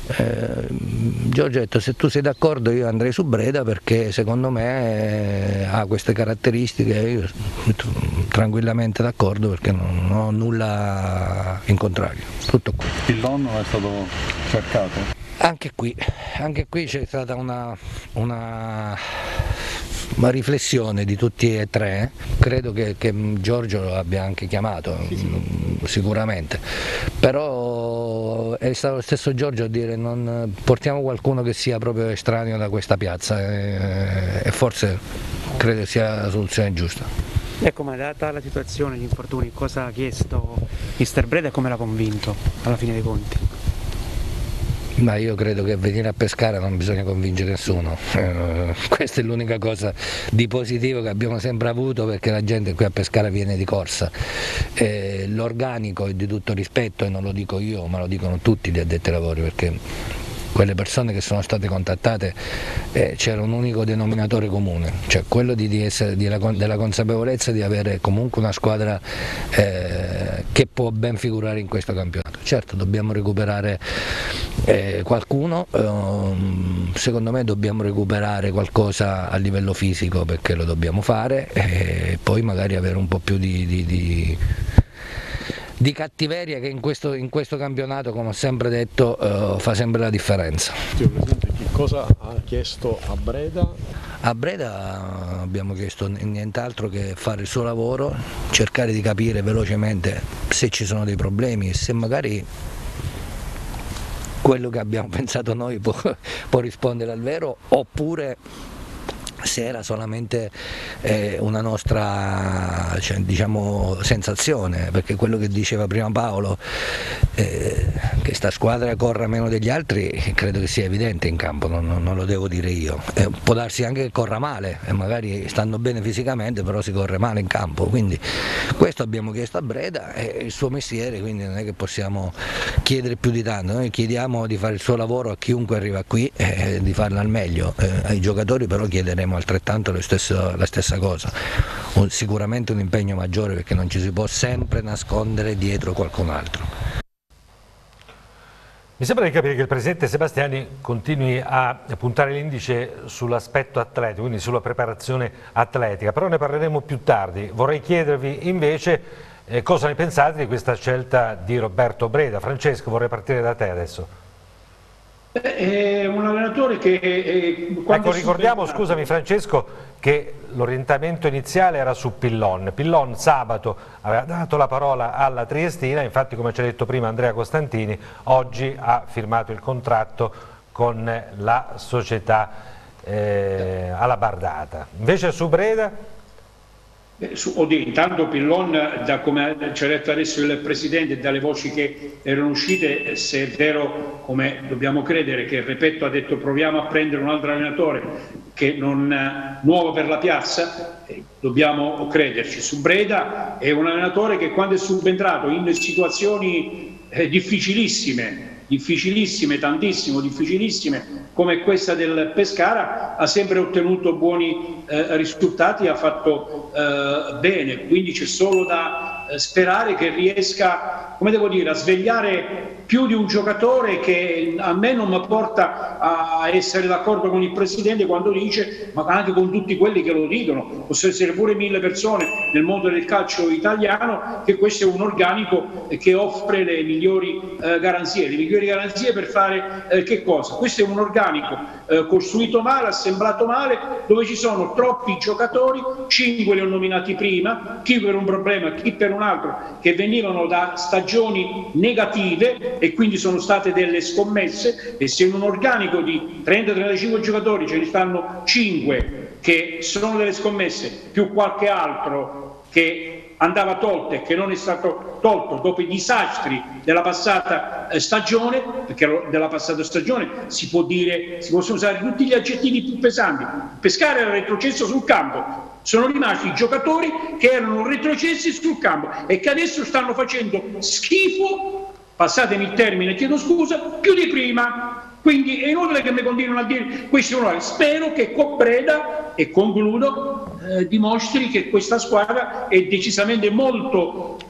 Eh, Giorgio ha detto: se tu sei d'accordo io andrei su Breda perché secondo me eh, ha queste caratteristiche. Io sono tranquillamente d'accordo perché non, non ho nulla in contrario. Tutto qui. Pillon è stato cercato? Anche qui, anche qui c'è stata una, una, una riflessione di tutti e tre. Credo che, che Giorgio lo abbia anche chiamato, sì, sì. Sicuramente, però è stato lo stesso Giorgio a dire: non portiamo qualcuno che sia proprio estraneo da questa piazza, e, e forse credo sia la soluzione giusta. Ecco, ma data la situazione, gli infortuni, cosa ha chiesto mister Breda e come l'ha convinto alla fine dei conti? Ma io credo che venire a Pescara non bisogna convincere nessuno, eh, questa è l'unica cosa di positivo che abbiamo sempre avuto, perché la gente qui a Pescara viene di corsa. Eh, l'organico è di tutto rispetto, e non lo dico io ma lo dicono tutti gli addetti ai lavori, perché quelle persone che sono state contattate eh, c'era un unico denominatore comune, cioè quello di, di essere, di la, della consapevolezza di avere comunque una squadra eh, che può ben figurare in questo campionato. Certo, dobbiamo recuperare eh, qualcuno, eh, secondo me dobbiamo recuperare qualcosa a livello fisico, perché lo dobbiamo fare, e poi magari avere un po' più di, di, di di cattiveria, che in questo, in questo campionato, come ho sempre detto, uh, fa sempre la differenza. Signor Presidente, che cosa ha chiesto a Breda? A Breda abbiamo chiesto nient'altro che fare il suo lavoro, cercare di capire velocemente se ci sono dei problemi e se magari quello che abbiamo pensato noi può, può rispondere al vero, oppure se era solamente eh, una nostra, cioè, diciamo, sensazione, perché quello che diceva prima Paolo, eh, che sta squadra corra meno degli altri, credo che sia evidente in campo, non, non lo devo dire io. Eh, può darsi anche che corra male, e magari stanno bene fisicamente, però si corre male in campo, quindi questo abbiamo chiesto a Breda, è il suo mestiere, quindi non è che possiamo chiedere più di tanto. Noi chiediamo di fare il suo lavoro a chiunque arriva qui, eh, di farlo al meglio, eh, ai giocatori però chiederemo altrettanto lo stesso, la stessa cosa, un, sicuramente un impegno maggiore, perché non ci si può sempre nascondere dietro qualcun altro. Mi sembra di capire che il Presidente Sebastiani continui a puntare l'indice sull'aspetto atletico, quindi sulla preparazione atletica, però ne parleremo più tardi. Vorrei chiedervi invece eh, cosa ne pensate di questa scelta di Roberto Breda. Francesco, vorrei partire da te adesso. È un allenatore che... È, ecco, ricordiamo, scusami Francesco, che l'orientamento iniziale era su Pillon. Pillon sabato aveva dato la parola alla Triestina, infatti come ci ha detto prima Andrea Costantini, oggi ha firmato il contratto con la società eh, alla Bardata. Invece su Breda? Eh, su, oddio, intanto Pillon, da come ci ha detto adesso il Presidente e dalle voci che erano uscite, se è vero come dobbiamo credere, che Repetto ha detto proviamo a prendere un altro allenatore che non nuovo per la piazza, eh, dobbiamo crederci. Su Breda è un allenatore che quando è subentrato in situazioni eh, difficilissime, difficilissime, tantissimo difficilissime, come questa del Pescara, ha sempre ottenuto buoni eh, risultati, ha fatto eh, bene, quindi c'è solo da eh, sperare che riesca, come devo dire, a svegliare più di un giocatore, che a me non mi porta a essere d'accordo con il Presidente quando dice, ma anche con tutti quelli che lo dicono, possono essere pure mille persone nel mondo del calcio italiano, che questo è un organico che offre le migliori eh, garanzie, le migliori garanzie per fare eh, che cosa? Questo è un organico eh, costruito male, assemblato male, dove ci sono troppi giocatori, cinque li ho nominati prima, chi per un problema, chi per un altro, che venivano da stagioni negative e quindi sono state delle scommesse, e se in un organico di trenta trentacinque giocatori ce ne stanno cinque che sono delle scommesse, più qualche altro che andava tolto e che non è stato tolto dopo i disastri della passata eh, stagione, perché della passata stagione si può dire, si possono usare tutti gli aggettivi più pesanti. Pescara era retrocesso sul campo, sono rimasti i giocatori che erano retrocessi sul campo e che adesso stanno facendo schifo, passatemi il termine, chiedo scusa, più di prima. Quindi è inutile che mi continuino a dire questi onori. Spero che con Breda, e concludo, eh, dimostri che questa squadra è decisamente molto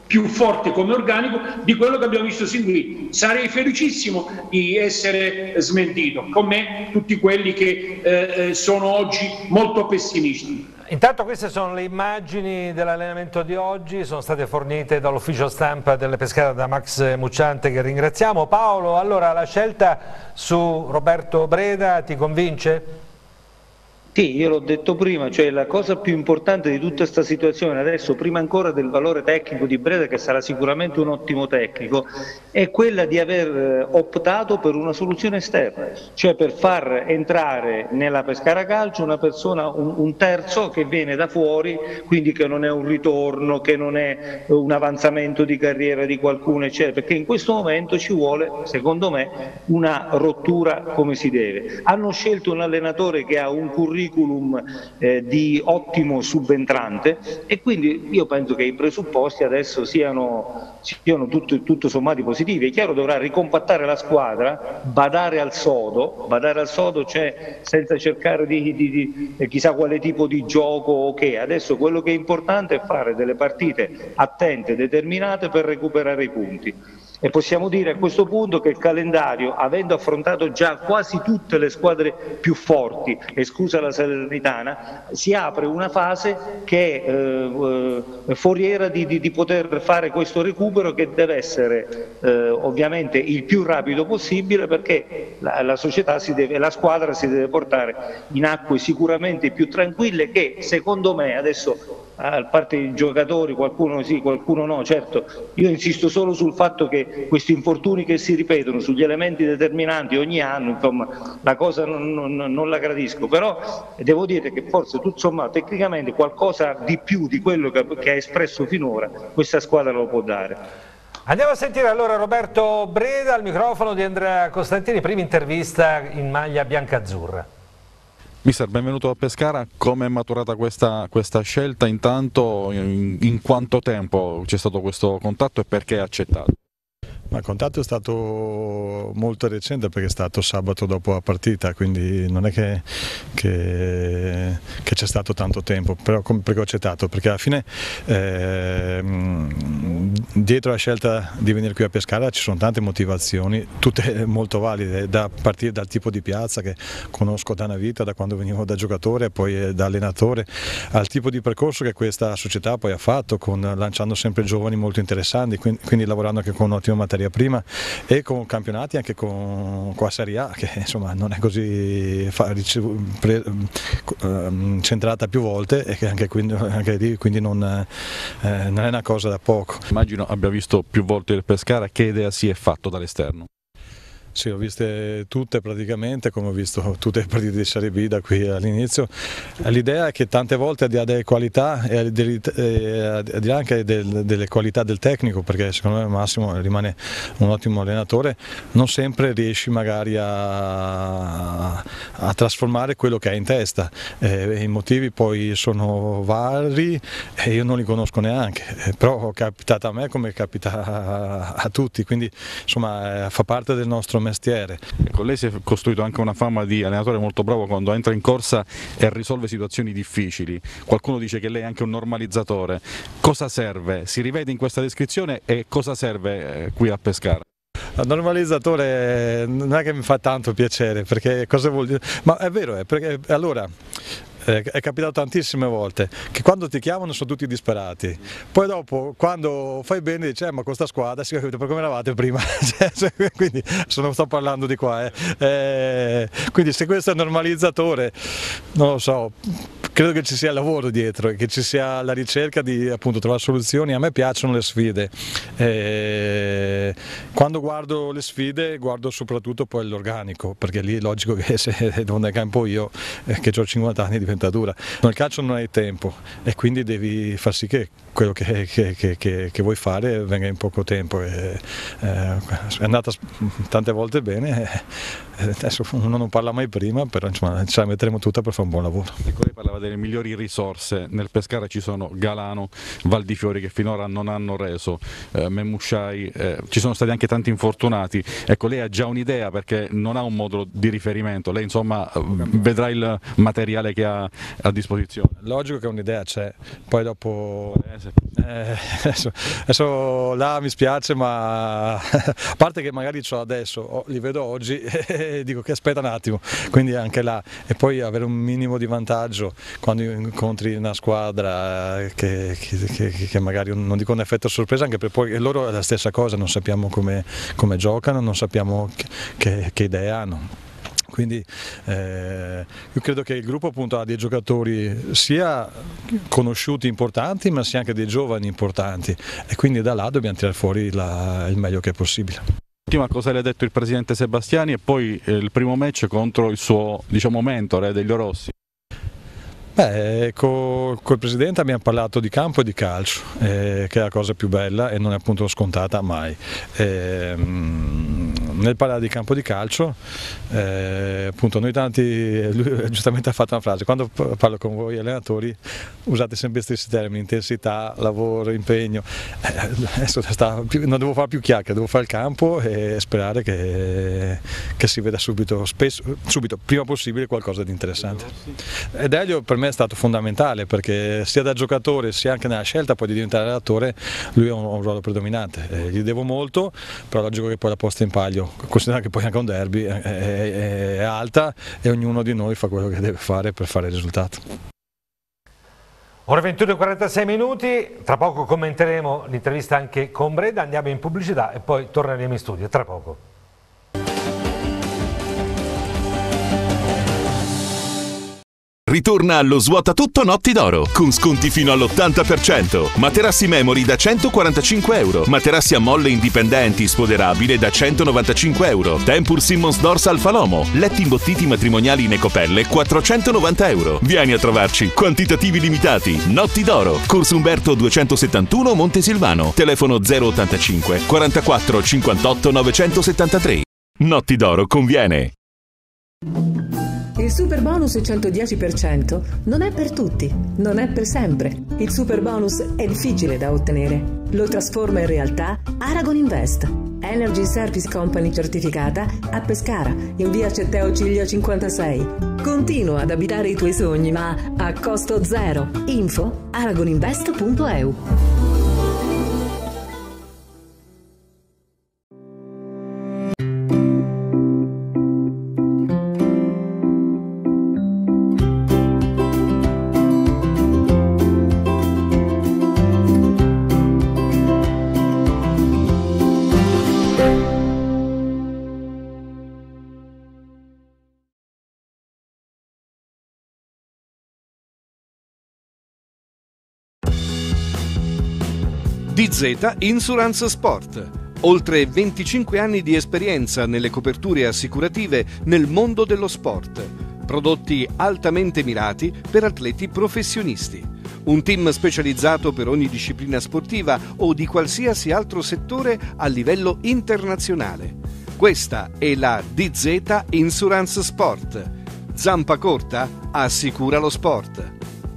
più forte come organico di quello che abbiamo visto sin qui. Sarei felicissimo di essere smentito, con me tutti quelli che eh, sono oggi molto pessimisti. Intanto queste sono le immagini dell'allenamento di oggi, sono state fornite dall'ufficio stampa delle Pescara da Max Mucciante, che ringraziamo. Paolo, allora la scelta su Roberto Breda ti convince? Sì, io l'ho detto prima, cioè la cosa più importante di tutta questa situazione adesso, prima ancora del valore tecnico di Breda, che sarà sicuramente un ottimo tecnico, è quella di aver optato per una soluzione esterna, cioè per far entrare nella Pescara Calcio una persona, un, un terzo che viene da fuori, quindi che non è un ritorno, che non è un avanzamento di carriera di qualcuno, eccetera, perché in questo momento ci vuole, secondo me, una rottura come si deve. Hanno scelto un allenatore che ha un curriculum Eh, di ottimo subentrante e quindi io penso che i presupposti adesso siano, siano tutto, tutto sommati positivi. È chiaro, dovrà ricompattare la squadra, badare al sodo, badare al sodo cioè senza cercare di, di, di eh, chissà quale tipo di gioco o che. Adesso quello che è importante è fare delle partite attente, determinate per recuperare i punti. E possiamo dire a questo punto che il calendario, avendo affrontato già quasi tutte le squadre più forti, esclusa la Salernitana, si apre una fase che è eh, eh, foriera di, di, di poter fare questo recupero, che deve essere eh, ovviamente il più rapido possibile, perché la, la società si deve, la squadra si deve portare in acque sicuramente più tranquille, che secondo me adesso, a parte i giocatori, qualcuno sì, qualcuno no, certo, io insisto solo sul fatto che questi infortuni che si ripetono sugli elementi determinanti ogni anno, insomma, la cosa non, non, non la gradisco, però devo dire che forse tutto sommato tecnicamente qualcosa di più di quello che, che ha espresso finora questa squadra lo può dare. Andiamo a sentire allora Roberto Breda al microfono di Andrea Costantini, prima intervista in maglia bianca-azzurra. Mister, benvenuto a Pescara. Come è maturata questa, questa scelta? Intanto, in, in quanto tempo c'è stato questo contatto e perché accettato? Ma il contatto è stato molto recente, perché è stato sabato dopo la partita, quindi non è che, che, che c'è stato tanto tempo, però perché ho accettato, perché alla fine eh, dietro la scelta di venire qui a Pescara ci sono tante motivazioni, tutte molto valide, da partire dal tipo di piazza che conosco da una vita, da quando venivo da giocatore e poi da allenatore, al tipo di percorso che questa società poi ha fatto, con, lanciando sempre giovani molto interessanti, quindi, quindi lavorando anche con un'ottima materia prima e con campionati anche con, con la Serie A, che insomma non è così fa, pre, centrata più volte, e che anche, quindi, anche lì quindi non, eh, non è una cosa da poco. Immagino abbia visto più volte il Pescara, che idea si è fatto dall'esterno? Sì, ho viste tutte praticamente, come ho visto tutte le partite di Serie B da qui all'inizio. L'idea è che tante volte al di là delle qualità e al di là anche del, delle qualità del tecnico, perché secondo me Massimo rimane un ottimo allenatore, non sempre riesci magari a, a trasformare quello che hai in testa. Eh, I motivi poi sono vari e io non li conosco neanche, eh, però è capitato a me come capita a, a tutti, quindi insomma eh, fa parte del nostro mestiere. Ecco, lei si è costruito anche una fama di allenatore molto bravo quando entra in corsa e risolve situazioni difficili. Qualcuno dice che lei è anche un normalizzatore. Cosa serve? Si rivede in questa descrizione, e cosa serve qui a Pescara? Il normalizzatore non è che mi fa tanto piacere, perché cosa vuol dire? Ma è vero, è perché allora è capitato tantissime volte che quando ti chiamano sono tutti disperati, poi dopo quando fai bene dici eh, ma con sta squadra si capite, come eravate prima? Quindi non sto parlando di qua, eh. Eh, quindi se questo è un normalizzatore, non lo so, credo che ci sia lavoro dietro e che ci sia la ricerca di appunto trovare soluzioni. A me piacciono le sfide, eh, quando guardo le sfide guardo soprattutto poi l'organico, perché lì è logico che se devo andare in campo io, eh, che ho cinquanta anni, diventa dura. Nel calcio non hai tempo e quindi devi far sì che quello che, che, che, che, che vuoi fare venga in poco tempo. E, eh, è andata tante volte bene, eh, adesso uno non parla mai prima, però insomma ce la metteremo tutta per fare un buon lavoro. Ecco, lei parlava delle migliori risorse, nel Pescara ci sono Galano, Valdifiori che finora non hanno reso, eh, Memusciai, eh, ci sono stati anche tanti infortunati. Ecco, lei ha già un'idea, perché non ha un modulo di riferimento, lei insomma vedrà il materiale che ha a disposizione. Logico che un'idea c'è, poi dopo Eh, adesso, adesso là mi spiace, ma a parte che magari c'ho adesso, li vedo oggi e dico che aspetta un attimo, quindi anche là, e poi avere un minimo di vantaggio quando incontri una squadra che, che, che, che magari non dico un effetto sorpresa, anche perché poi loro è la stessa cosa, non sappiamo come, come giocano, non sappiamo che, che, che idee hanno. Quindi eh, io credo che il gruppo appunto ha dei giocatori sia conosciuti importanti, ma sia anche dei giovani importanti, e quindi da là dobbiamo tirare fuori la, il meglio che è possibile. Ultima cosa le ha detto il presidente Sebastiani e poi eh, il primo match contro il suo, diciamo, mentore Delio Rossi. Beh, col, col presidente abbiamo parlato di campo e di calcio, eh, che è la cosa più bella e non è appunto scontata mai. Eh, nel parlare di campo di calcio, eh, appunto noi tanti, lui giustamente ha fatto una frase: quando parlo con voi allenatori usate sempre gli stessi termini, intensità, lavoro, impegno. Eh, adesso sta più, non devo fare più chiacchiere, devo fare il campo e sperare che, che si veda subito, spesso, subito, prima possibile, qualcosa di interessante. Ed Elio per me è stato fondamentale, perché sia da giocatore sia anche nella scelta poi di diventare allenatore lui ha un, un ruolo predominante, eh, gli devo molto, però logico che poi la posta in palio, considerando che poi anche un derby è, è, è alta e ognuno di noi fa quello che deve fare per fare il risultato. Ora ventuno e quarantasei minuti, tra poco commenteremo l'intervista anche con Breda, andiamo in pubblicità e poi torneremo in studio, tra poco. Ritorna allo Svuota Tutto Notti d'Oro, con sconti fino all'ottanta per cento. Materassi Memory da centoquarantacinque euro. Materassi a molle indipendenti spoderabile da centonovantacinque euro. Tempur Simmons Dorsal Falomo. Letti imbottiti matrimoniali in ecopelle quattrocentonovanta euro. Vieni a trovarci. Quantitativi limitati. Notti d'Oro. Corso Umberto duecentosettantuno Montesilvano. Telefono zero ottantacinque quarantaquattro cinquantotto novecentosettantatré. Notti d'Oro conviene. Il super bonus cento dieci per cento non è per tutti, non è per sempre. Il super bonus è difficile da ottenere. Lo trasforma in realtà Aragon Invest, Energy Service Company certificata a Pescara, in via Cetteo Ciglio cinquantasei. Continua ad abitare i tuoi sogni, ma a costo zero. Info aragoninvest punto e u. D Z Insurance Sport. Oltre venticinque anni di esperienza nelle coperture assicurative nel mondo dello sport. Prodotti altamente mirati per atleti professionisti. Un team specializzato per ogni disciplina sportiva o di qualsiasi altro settore a livello internazionale. Questa è la D Z Insurance Sport. Zampa corta assicura lo sport.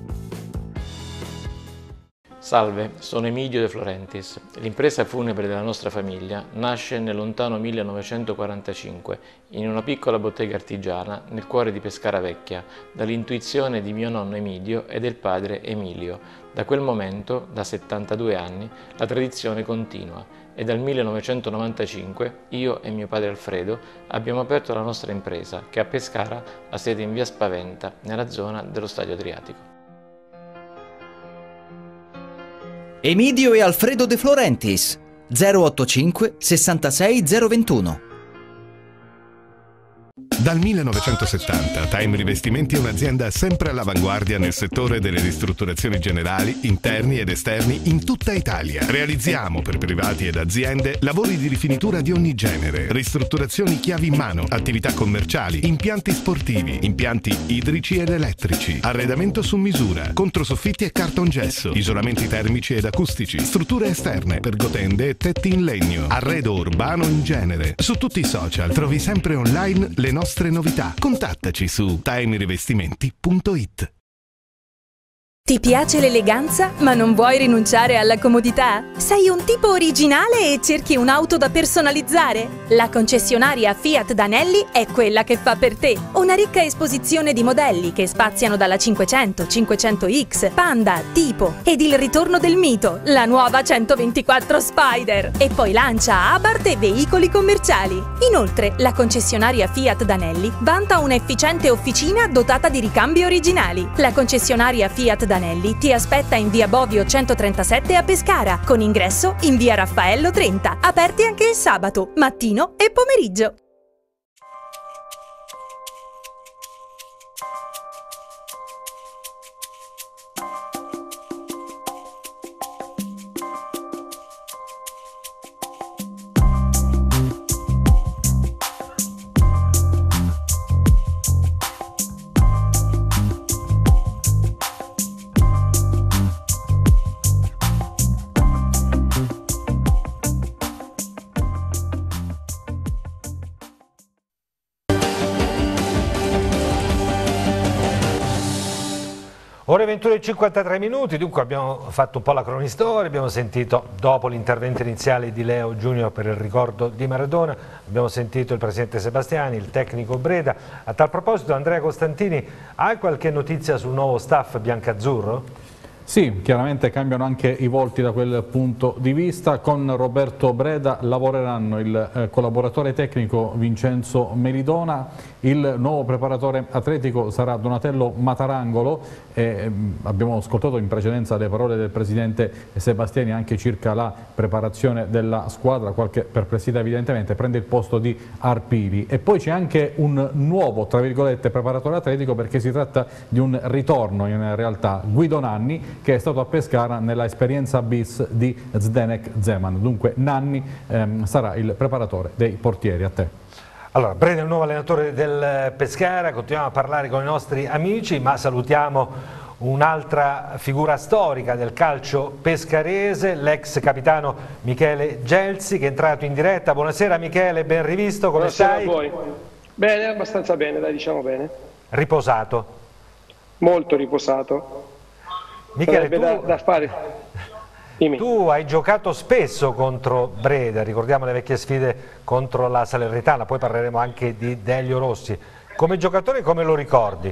Salve, sono Emidio De Florentis. L'impresa funebre della nostra famiglia nasce nel lontano millenovecentoquarantacinque in una piccola bottega artigiana nel cuore di Pescara Vecchia, dall'intuizione di mio nonno Emidio e del padre Emilio. Da quel momento, da settantadue anni, la tradizione continua e dal millenovecentonovantacinque io e mio padre Alfredo abbiamo aperto la nostra impresa, che a Pescara ha sede in via Spaventa, nella zona dello Stadio Adriatico. Emidio e Alfredo De Florentis, zero ottantacinque sessantasei zero ventuno. Dal millenovecentosettanta Time Rivestimenti è un'azienda sempre all'avanguardia nel settore delle ristrutturazioni generali, interni ed esterni in tutta Italia. Realizziamo per privati ed aziende lavori di rifinitura di ogni genere, ristrutturazioni chiavi in mano, attività commerciali, impianti sportivi, impianti idrici ed elettrici, arredamento su misura, controsoffitti e cartongesso, isolamenti termici ed acustici, strutture esterne, pergotende e tetti in legno, arredo urbano in genere. Su tutti i social trovi sempre online le nostre novità. Contattaci su time rivestimenti punto it. Ti piace l'eleganza, ma non vuoi rinunciare alla comodità? Sei un tipo originale e cerchi un'auto da personalizzare? La concessionaria Fiat Danelli è quella che fa per te. Una ricca esposizione di modelli che spaziano dalla cinquecento, cinquecento X, Panda, Tipo ed il ritorno del mito, la nuova centoventiquattro Spider. E poi lancia Abarth e veicoli commerciali. Inoltre, la concessionaria Fiat Danelli vanta un'efficiente officina dotata di ricambi originali. La concessionaria Fiat Danelli ti aspetta in via Bovio centotrentasette a Pescara, con ingresso in via Raffaello trenta, aperti anche il sabato, mattino e pomeriggio. Ore ventuno e cinquantatré minuti, dunque abbiamo fatto un po' la cronistoria, abbiamo sentito dopo l'intervento iniziale di Leo Junior per il ricordo di Maradona, abbiamo sentito il presidente Sebastiani, il tecnico Breda. A tal proposito, Andrea Costantini, hai qualche notizia sul nuovo staff biancazzurro? Sì, chiaramente cambiano anche i volti da quel punto di vista. Con Roberto Breda lavoreranno il eh, collaboratore tecnico Vincenzo Melidona, il nuovo preparatore atletico sarà Donatello Matarangolo. E, mh, abbiamo ascoltato in precedenza le parole del presidente Sebastiani anche circa la preparazione della squadra, qualche perplessità evidentemente, prende il posto di Arpili. E poi c'è anche un nuovo, tra virgolette, preparatore atletico, perché si tratta di un ritorno in realtà, Guido Nanni, che è stato a Pescara nella esperienza bis di Zdenek Zeman. Dunque Nanni ehm, sarà il preparatore dei portieri. A te. Allora, Breda è il nuovo allenatore del Pescara, continuiamo a parlare con i nostri amici, ma salutiamo un'altra figura storica del calcio pescarese, l'ex capitano Michele Gelsi, che è entrato in diretta. Buonasera Michele, ben rivisto, come Buonasera stai? a voi. Bene, abbastanza bene, dai, diciamo bene. Riposato? Molto riposato. Michele, tu, da, da fare. tu hai giocato spesso contro Breda, ricordiamo le vecchie sfide contro la Salernitana, poi parleremo anche di Delio Rossi. Come giocatore come lo ricordi?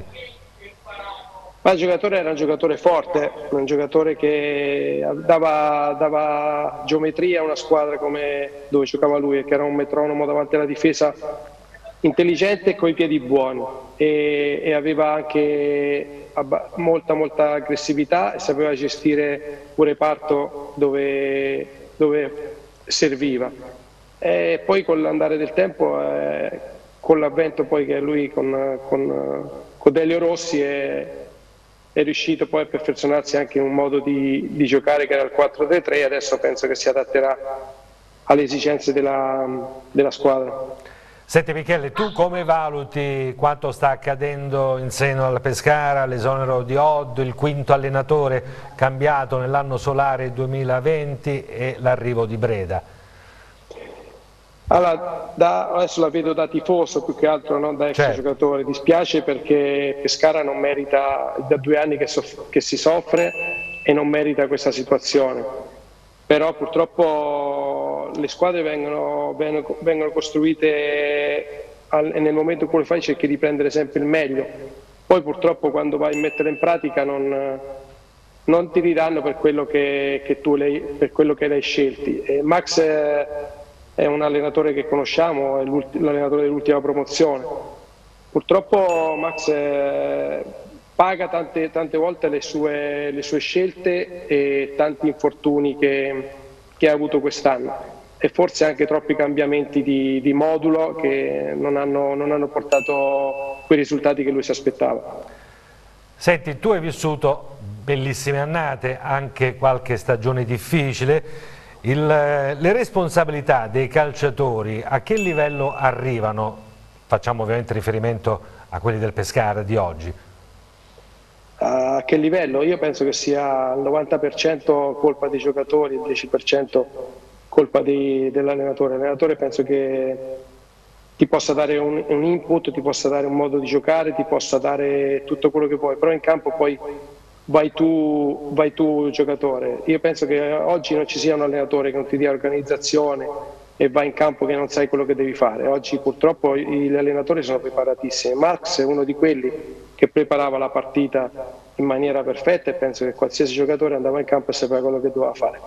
Ma il giocatore era un giocatore forte, un giocatore che dava, dava geometria a una squadra come dove giocava lui, che era un metronomo davanti alla difesa, intelligente e coi piedi buoni, e, e aveva anche molta molta aggressività e sapeva gestire un reparto dove, dove serviva. E poi con l'andare del tempo, eh, con l'avvento poi che lui con, con, con Delio Rossi è, è riuscito poi a perfezionarsi anche in un modo di, di giocare che era il quattro tre tre, adesso penso che si adatterà alle esigenze della, della squadra. Senti Michele, tu come valuti quanto sta accadendo in seno alla Pescara, l'esonero di Oddo, il quinto allenatore cambiato nell'anno solare duemilaventi e l'arrivo di Breda? Allora, da, adesso la vedo da tifoso più che altro, non da ex certo. giocatore. Dispiace perché Pescara non merita, da due anni che, soff- che si soffre e non merita questa situazione. Però purtroppo le squadre vengono, vengono, vengono costruite al, e nel momento in cui le fai cerchi di prendere sempre il meglio. Poi purtroppo quando vai a mettere in pratica non, non ti ridanno per quello che, che tu le, per quello che l'hai scelti. E Max è, è un allenatore che conosciamo, è l'allenatore dell'ultima promozione. Purtroppo Max è, paga tante, tante volte le sue, le sue scelte e tanti infortuni che, che ha avuto quest'anno, e forse anche troppi cambiamenti di, di modulo che non hanno, non hanno portato quei risultati che lui si aspettava. Senti, tu hai vissuto bellissime annate, anche qualche stagione difficile. Il, le responsabilità dei calciatori a che livello arrivano? Facciamo ovviamente riferimento a quelli del Pescara di oggi. A che livello? Io penso che sia il novanta per cento colpa dei giocatori, il dieci per cento colpa dell'allenatore. L'allenatore penso che ti possa dare un, un input, ti possa dare un modo di giocare, ti possa dare tutto quello che vuoi, però in campo poi vai tu, vai tu giocatore. Io penso che oggi non ci sia un allenatore che non ti dia organizzazione e vai in campo che non sai quello che devi fare. Oggi purtroppo gli allenatori sono preparatissimi. Marx è uno di quelli che preparava la partita in maniera perfetta e penso che qualsiasi giocatore andava in campo e sapeva quello che doveva fare.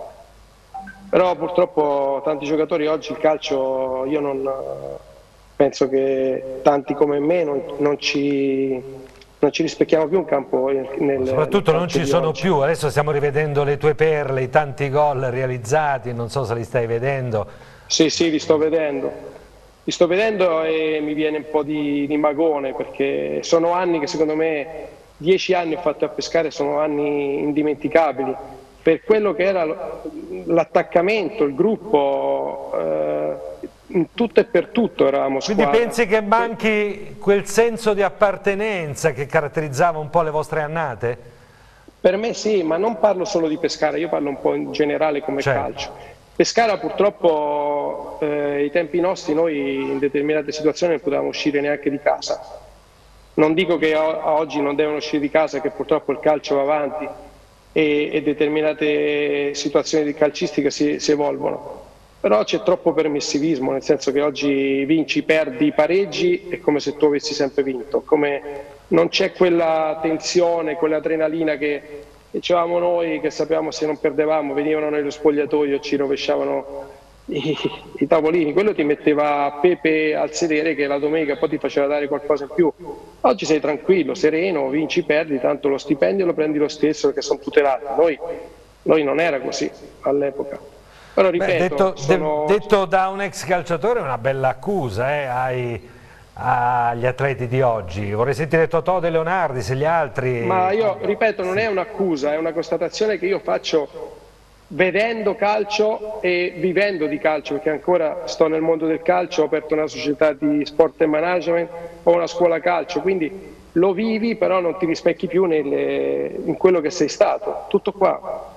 Però purtroppo tanti giocatori oggi il calcio, io non penso che tanti come me non, non ci... non ci rispecchiamo più in campo nel, soprattutto nel non ci sono oggi. più, adesso stiamo rivedendo le tue perle, i tanti gol realizzati, non so se li stai vedendo. Sì, sì, li sto vedendo, li sto vedendo e mi viene un po' di, di magone, perché sono anni che secondo me, dieci anni ho fatto a Pescara, sono anni indimenticabili, per quello che era l'attaccamento, il gruppo, eh, in tutto e per tutto eravamo squadra. Quindi pensi che manchi quel senso di appartenenza che caratterizzava un po' le vostre annate? Per me sì, ma non parlo solo di Pescara, io parlo un po' in generale come certo. calcio. Pescara purtroppo, eh, ai tempi nostri, noi in determinate situazioni non potevamo uscire neanche di casa. Non dico che a oggi non devono uscire di casa, che purtroppo il calcio va avanti e, e determinate situazioni di calcistica si, si evolvono. Però c'è troppo permissivismo, nel senso che oggi vinci, perdi, pareggi, è come se tu avessi sempre vinto, come non c'è quella tensione, quell'adrenalina che dicevamo noi, che sapevamo se non perdevamo, venivano nello spogliatoio, ci rovesciavano i, i tavolini, quello ti metteva Pepe al sedere che la domenica poi ti faceva dare qualcosa in più. Oggi sei tranquillo, sereno, vinci, perdi, tanto lo stipendio lo prendi lo stesso perché sono tutelati. Noi, noi non era così all'epoca. Però ripeto, Beh, detto, sono... de, detto da un ex calciatore è una bella accusa eh, ai, agli atleti di oggi. Vorrei sentire Totò De Leonardi, se gli altri... Ma io ripeto, non è un'accusa, è una constatazione che io faccio vedendo calcio e vivendo di calcio, perché ancora sto nel mondo del calcio, ho aperto una società di sport e management, ho una scuola calcio, quindi lo vivi però non ti rispecchi più nelle, in quello che sei stato. Tutto qua.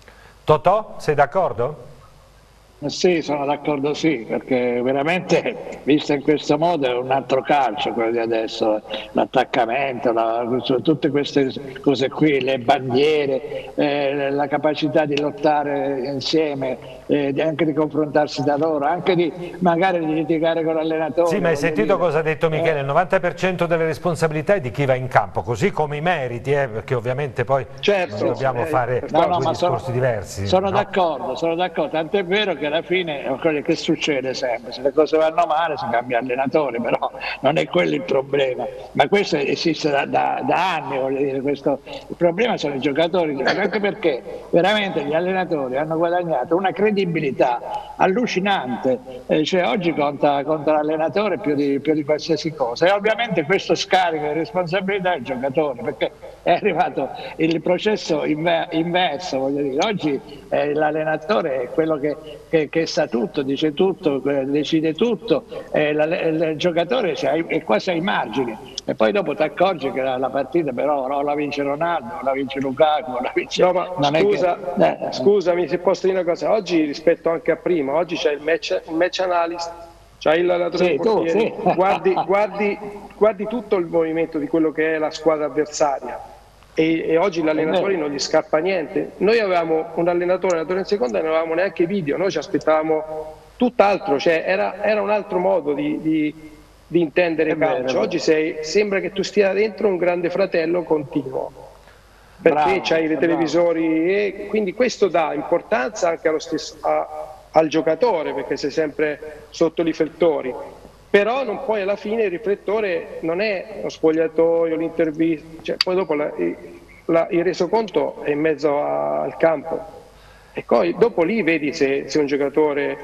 Totò, sei d'accordo? Sì, sono d'accordo, sì, perché veramente, visto in questo modo, è un altro calcio quello di adesso, l'attaccamento, la, tutte queste cose qui, le bandiere, eh, la capacità di lottare insieme, eh, anche di confrontarsi da loro, anche di magari di litigare con l'allenatore. Sì, ma hai sentito dire. cosa ha detto Michele? Il novanta per cento delle responsabilità è di chi va in campo, così come i meriti, eh, perché ovviamente poi certo, dobbiamo eh, fare no, due no, discorsi sono, diversi. Sono no? d'accordo, sono d'accordo, tant'è vero che alla fine che succede sempre, se le cose vanno male si cambia allenatore, però non è quello il problema, ma questo esiste da, da, da anni, voglio dire, questo, il problema sono i giocatori, anche perché veramente gli allenatori hanno guadagnato una credibilità allucinante, eh, cioè oggi conta, conta l'allenatore più di, più di qualsiasi cosa e ovviamente questo scarico di responsabilità al giocatore, perché è arrivato il processo inver inverso, voglio dire, oggi eh, l'allenatore è quello che, che, che sa tutto, dice tutto, decide tutto, eh, la, il giocatore è quasi ai margini e poi dopo ti accorgi che la, la partita però no, la vince Ronaldo, la vince Lukaku, la vince... No, ma non scusa, è che... eh, scusami se posso dire una cosa, oggi rispetto anche a prima, oggi c'è il match, il match analyst, c'hai l'allenatore sì, portiere, sì. guardi, guardi, guardi tutto il movimento di quello che è la squadra avversaria. E, e oggi l'allenatore non gli scappa niente. Noi avevamo un allenatore, allenatore in seconda e non avevamo neanche video, noi ci aspettavamo tutt'altro, cioè era, era un altro modo di, di, di intendere il calcio. Oggi sei, sembra che tu stia dentro un grande fratello continuo, perché c'hai i televisori e quindi questo dà importanza anche allo stesso, a, al giocatore, perché sei sempre sotto i riflettori. Però non poi alla fine il riflettore non è lo spogliatoio, l'intervista, cioè poi dopo la, la, il resoconto è in mezzo a, al campo e poi dopo lì vedi se, se un giocatore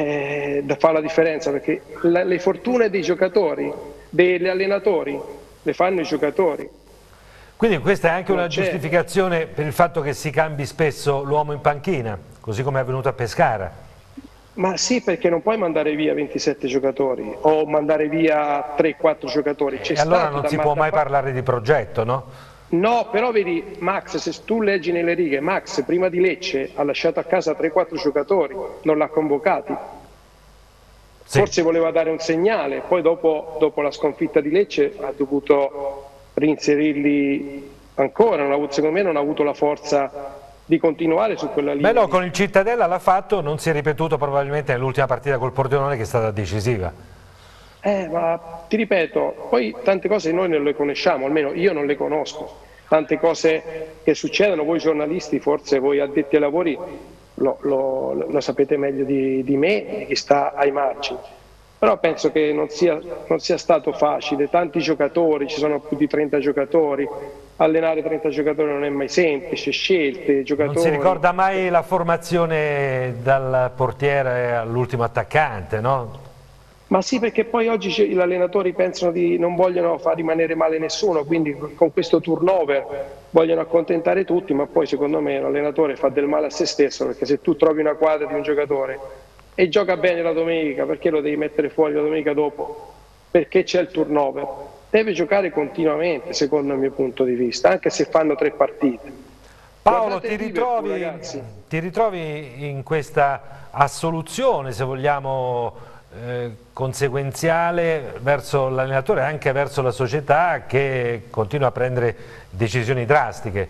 eh, fa la differenza, perché la, le fortune dei giocatori, degli allenatori, le fanno i giocatori. Quindi questa è anche una giustificazione per il fatto che si cambi spesso l'uomo in panchina, così come è avvenuto a Pescara. Ma sì, perché non puoi mandare via ventisette giocatori o mandare via tre quattro giocatori. E allora non si può mai parlare di progetto, no? No, però vedi Max, se tu leggi nelle righe, Max prima di Lecce ha lasciato a casa tre quattro giocatori, non l'ha convocati. Sì. Forse voleva dare un segnale, poi dopo, dopo la sconfitta di Lecce ha dovuto reinserirli ancora, non ha avuto, secondo me non ha avuto la forza di continuare su quella linea. Beh no, con il Cittadella l'ha fatto, non si è ripetuto probabilmente nell'ultima partita col Pordenone che è stata decisiva. Eh, ma ti ripeto, poi tante cose noi non le conosciamo, almeno io non le conosco. Tante cose che succedono, voi giornalisti, forse voi addetti ai lavori, lo, lo, lo sapete meglio di, di me, chi sta ai margini. Però penso che non sia, non sia stato facile, tanti giocatori, ci sono più di trenta giocatori, allenare trenta giocatori non è mai semplice, scelte, giocatori... Non si ricorda mai la formazione dal portiere all'ultimo attaccante, no? Ma sì, perché poi oggi gli allenatori pensano di non vogliono far rimanere male nessuno, quindi con questo turnover vogliono accontentare tutti, ma poi secondo me l'allenatore fa del male a se stesso, perché se tu trovi una quadra di un giocatore e gioca bene la domenica, perché lo devi mettere fuori la domenica dopo? Perché c'è il turnover. Deve giocare continuamente, secondo il mio punto di vista, anche se fanno tre partite. Paolo, ti ritrovi, ti ritrovi in questa assoluzione, se vogliamo, eh, conseguenziale verso l'allenatore e anche verso la società che continua a prendere decisioni drastiche?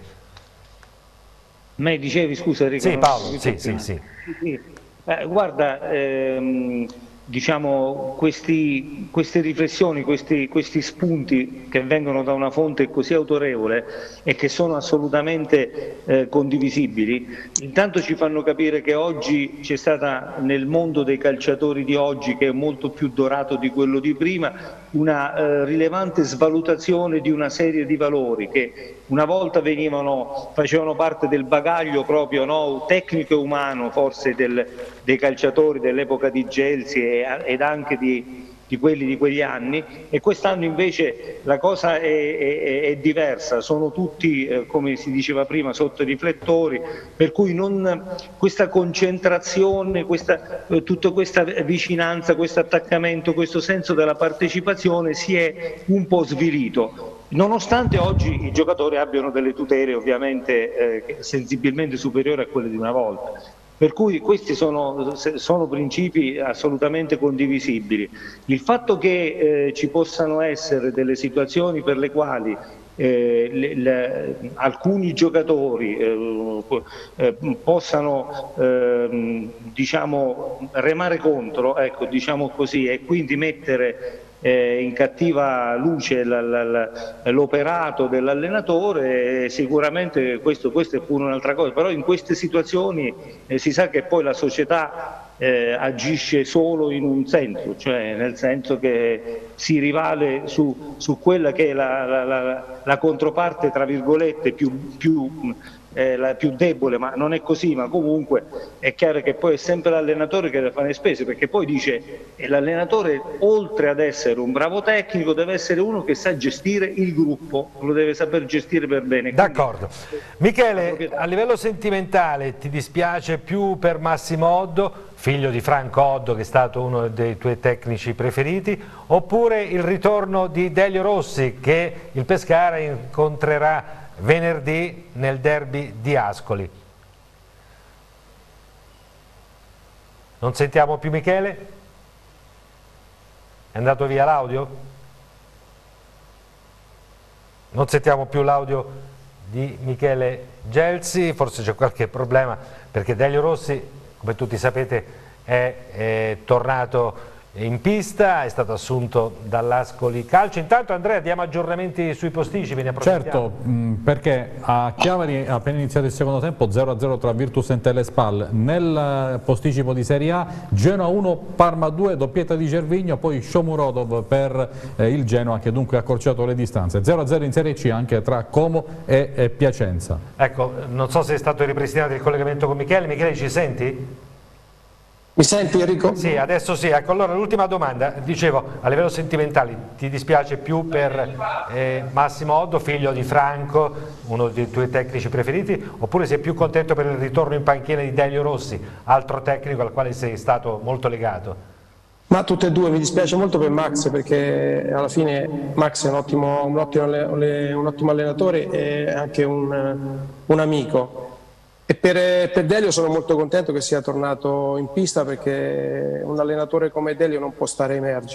Me dicevi, scusa Enrico? Sì, Paolo, sì, sì, sì. sì. Eh, guarda, ehm, diciamo, questi, queste riflessioni, questi, questi spunti che vengono da una fonte così autorevole e che sono assolutamente eh, condivisibili, intanto ci fanno capire che oggi c'è stata nel mondo dei calciatori di oggi, che è molto più dorato di quello di prima, una eh, rilevante svalutazione di una serie di valori che una volta venivano, facevano parte del bagaglio proprio, no, tecnico e umano forse del, dei calciatori dell'epoca di Gelsi e, ed anche di, di quelli di quegli anni, e quest'anno invece la cosa è, è, è diversa, sono tutti, eh, come si diceva prima, sotto i riflettori, per cui non, questa concentrazione, questa, eh, tutta questa vicinanza, questo attaccamento, questo senso della partecipazione si è un po' svilito. Nonostante oggi i giocatori abbiano delle tutele ovviamente eh, sensibilmente superiori a quelle di una volta, per cui questi sono, sono principi assolutamente condivisibili. Il fatto che eh, ci possano essere delle situazioni per le quali eh, le, le, alcuni giocatori eh, eh, possano eh, diciamo remare contro, ecco, diciamo così, e quindi mettere Eh, in cattiva luce l'operato dell'allenatore, sicuramente questo, questo è pure un'altra cosa, però in queste situazioni eh, si sa che poi la società eh, agisce solo in un senso, cioè nel senso che si rivale su, su quella che è la, la, la, la controparte tra virgolette più, più Eh, la più debole, ma non è così, ma comunque è chiaro che poi è sempre l'allenatore che deve fare le spese, perché poi dice eh, l'allenatore, oltre ad essere un bravo tecnico, deve essere uno che sa gestire il gruppo, lo deve saper gestire per bene. D'accordo. Michele, a livello sentimentale ti dispiace più per Massimo Oddo, figlio di Franco Oddo, che è stato uno dei tuoi tecnici preferiti, oppure il ritorno di Delio Rossi, che il Pescara incontrerà venerdì nel derby di Ascoli? Non sentiamo più Michele? È andato via l'audio? Non sentiamo più l'audio di Michele Gelsi, forse c'è qualche problema perché Delio Rossi, come tutti sapete, è, è tornato in pista, è stato assunto dall'Ascoli Calcio. Intanto Andrea, diamo aggiornamenti sui posticipi, ne approfittiamo. Certo, mh, perché a Chiavari è appena iniziato il secondo tempo, zero a zero tra Virtus e Telespal. Nel posticipo di Serie A, Genoa uno, Parma due, doppietta di Gervigno, poi Shomurodov per eh, il Genoa, che dunque ha accorciato le distanze. zero a zero in Serie C anche tra Como e, e Piacenza. Ecco, non so se è stato ripristinato il collegamento con Michele. Michele, ci senti? Mi senti Enrico? Sì, adesso sì. Ecco, allora l'ultima domanda, dicevo, a livello sentimentale ti dispiace più per eh, Massimo Oddo, figlio di Franco, uno dei tuoi tecnici preferiti, oppure sei più contento per il ritorno in panchina di Delio Rossi, altro tecnico al quale sei stato molto legato? Ma tutte e due, mi dispiace molto per Max, perché alla fine Max è un ottimo, un ottimo, un ottimo allenatore e anche un, un amico. E per, per Delio sono molto contento che sia tornato in pista, perché un allenatore come Delio non può stare ai margini.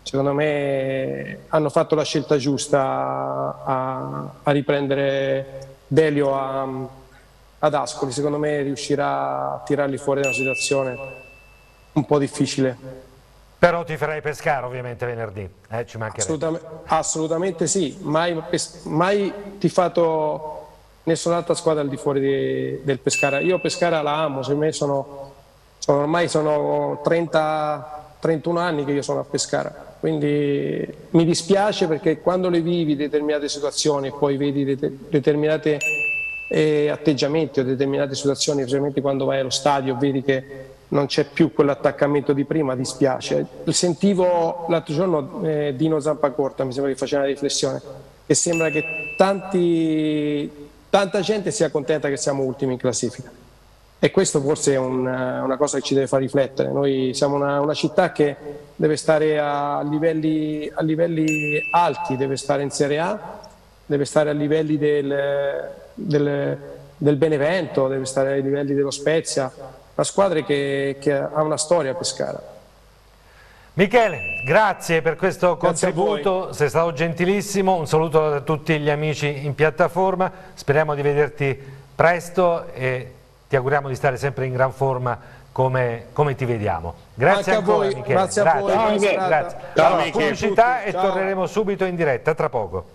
secondo me hanno fatto la scelta giusta a, a riprendere Delio a, ad Ascoli. Secondo me riuscirà a tirarli fuori da una situazione un po' difficile. Però ti farai Pescara ovviamente venerdì, eh, ci mancherebbe. Assolutamente, assolutamente sì, mai, mai tifato nessun'altra squadra al di fuori di, del Pescara. Io Pescara la amo, secondo me sono, sono ormai sono trenta, trentuno anni che io sono a Pescara, quindi mi dispiace perché quando le vivi determinate situazioni e poi vedi determinati eh, atteggiamenti o determinate situazioni, specialmente quando vai allo stadio vedi che non c'è più quell'attaccamento di prima, dispiace. Sentivo l'altro giorno eh, Dino Zampacorta, mi sembra che faceva una riflessione, che sembra che tanti, tanta gente sia contenta che siamo ultimi in classifica. E questo forse è un, una cosa che ci deve far riflettere. Noi siamo una, una città che deve stare a livelli, a livelli alti, deve stare in Serie A, deve stare a livelli del, del, del Benevento, deve stare ai livelli dello Spezia. Una squadra che, che ha una storia a Pescara. Michele, grazie per questo grazie contributo, sei stato gentilissimo, un saluto a tutti gli amici in piattaforma, speriamo di vederti presto e ti auguriamo di stare sempre in gran forma come, come ti vediamo. Grazie Anche ancora a voi, Michele. grazie a voi. Grazie. Ciao, grazie. Ciao, allora, Michele. pubblicità e Ciao. torneremo subito in diretta tra poco.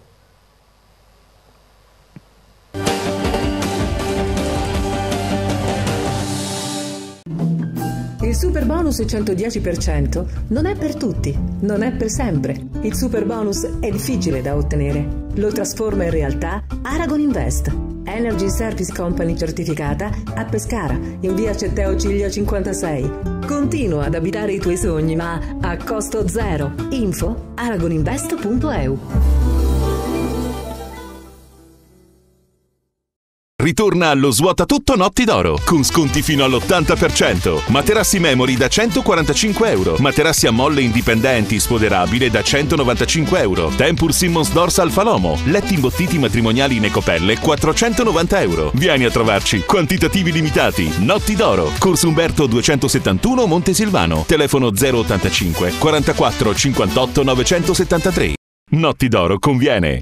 Il Superbonus cento dieci per cento non è per tutti, non è per sempre. Il Superbonus è difficile da ottenere. Lo trasforma in realtà Aragon Invest, Energy Service Company certificata a Pescara, in via Cetteo Ciglio cinquantasei. Continua ad abitare i tuoi sogni, ma a costo zero. Info aragoninvest punto e u. Ritorna allo Svuota Tutto Notti d'Oro, con sconti fino all'ottanta per cento. Materassi Memory da centoquarantacinque euro. Materassi a molle indipendenti spoderabile da centonovantacinque euro. Tempur Simmons Dorsal Falomo. Letti imbottiti matrimoniali in ecopelle quattrocentonovanta euro. Vieni a trovarci. Quantitativi limitati. Notti d'Oro. Corso Umberto duecentosettantuno Montesilvano. Telefono zero ottantacinque quarantaquattro cinquantotto novecentosettantatré. Notti d'Oro conviene.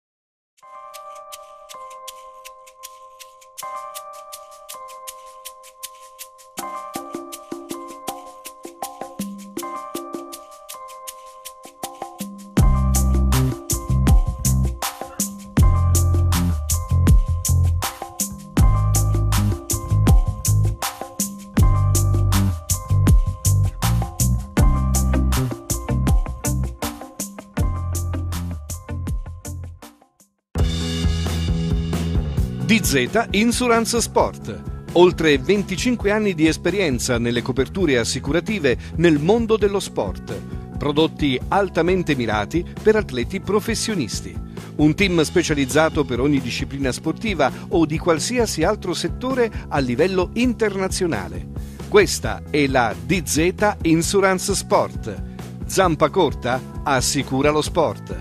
D Z Insurance Sport. Oltre venticinque anni di esperienza nelle coperture assicurative nel mondo dello sport. Prodotti altamente mirati per atleti professionisti. Un team specializzato per ogni disciplina sportiva o di qualsiasi altro settore a livello internazionale. Questa è la D Z Insurance Sport. Zampa corta assicura lo sport.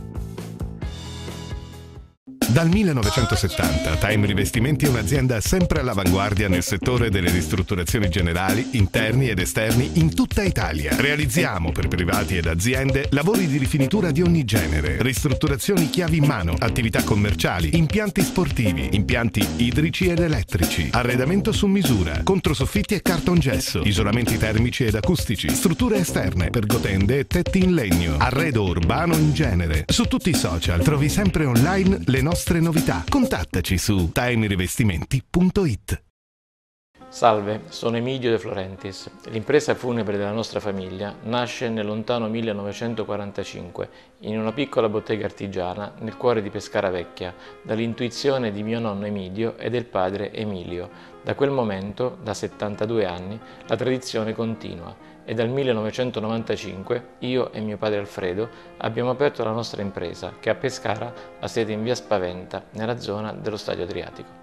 Dal millenovecentosettanta Time Rivestimenti è un'azienda sempre all'avanguardia nel settore delle ristrutturazioni generali, interni ed esterni in tutta Italia. Realizziamo per privati ed aziende lavori di rifinitura di ogni genere, ristrutturazioni chiavi in mano, attività commerciali, impianti sportivi, impianti idrici ed elettrici, arredamento su misura, controsoffitti e cartongesso, isolamenti termici ed acustici, strutture esterne, pergotende e tetti in legno, arredo urbano in genere. Su tutti i social trovi sempre online le nostre novità. Contattaci su time rivestimenti punto it. Salve, sono Emilio De Florentis. L'impresa funebre della nostra famiglia nasce nel lontano millenovecentoquarantacinque in una piccola bottega artigiana nel cuore di Pescara Vecchia, dall'intuizione di mio nonno Emilio e del padre Emilio. Da quel momento, da settantadue anni, la tradizione continua e dal millenovecentonovantacinque io e mio padre Alfredo abbiamo aperto la nostra impresa che a Pescara ha sede in via Spaventa, nella zona dello Stadio Adriatico.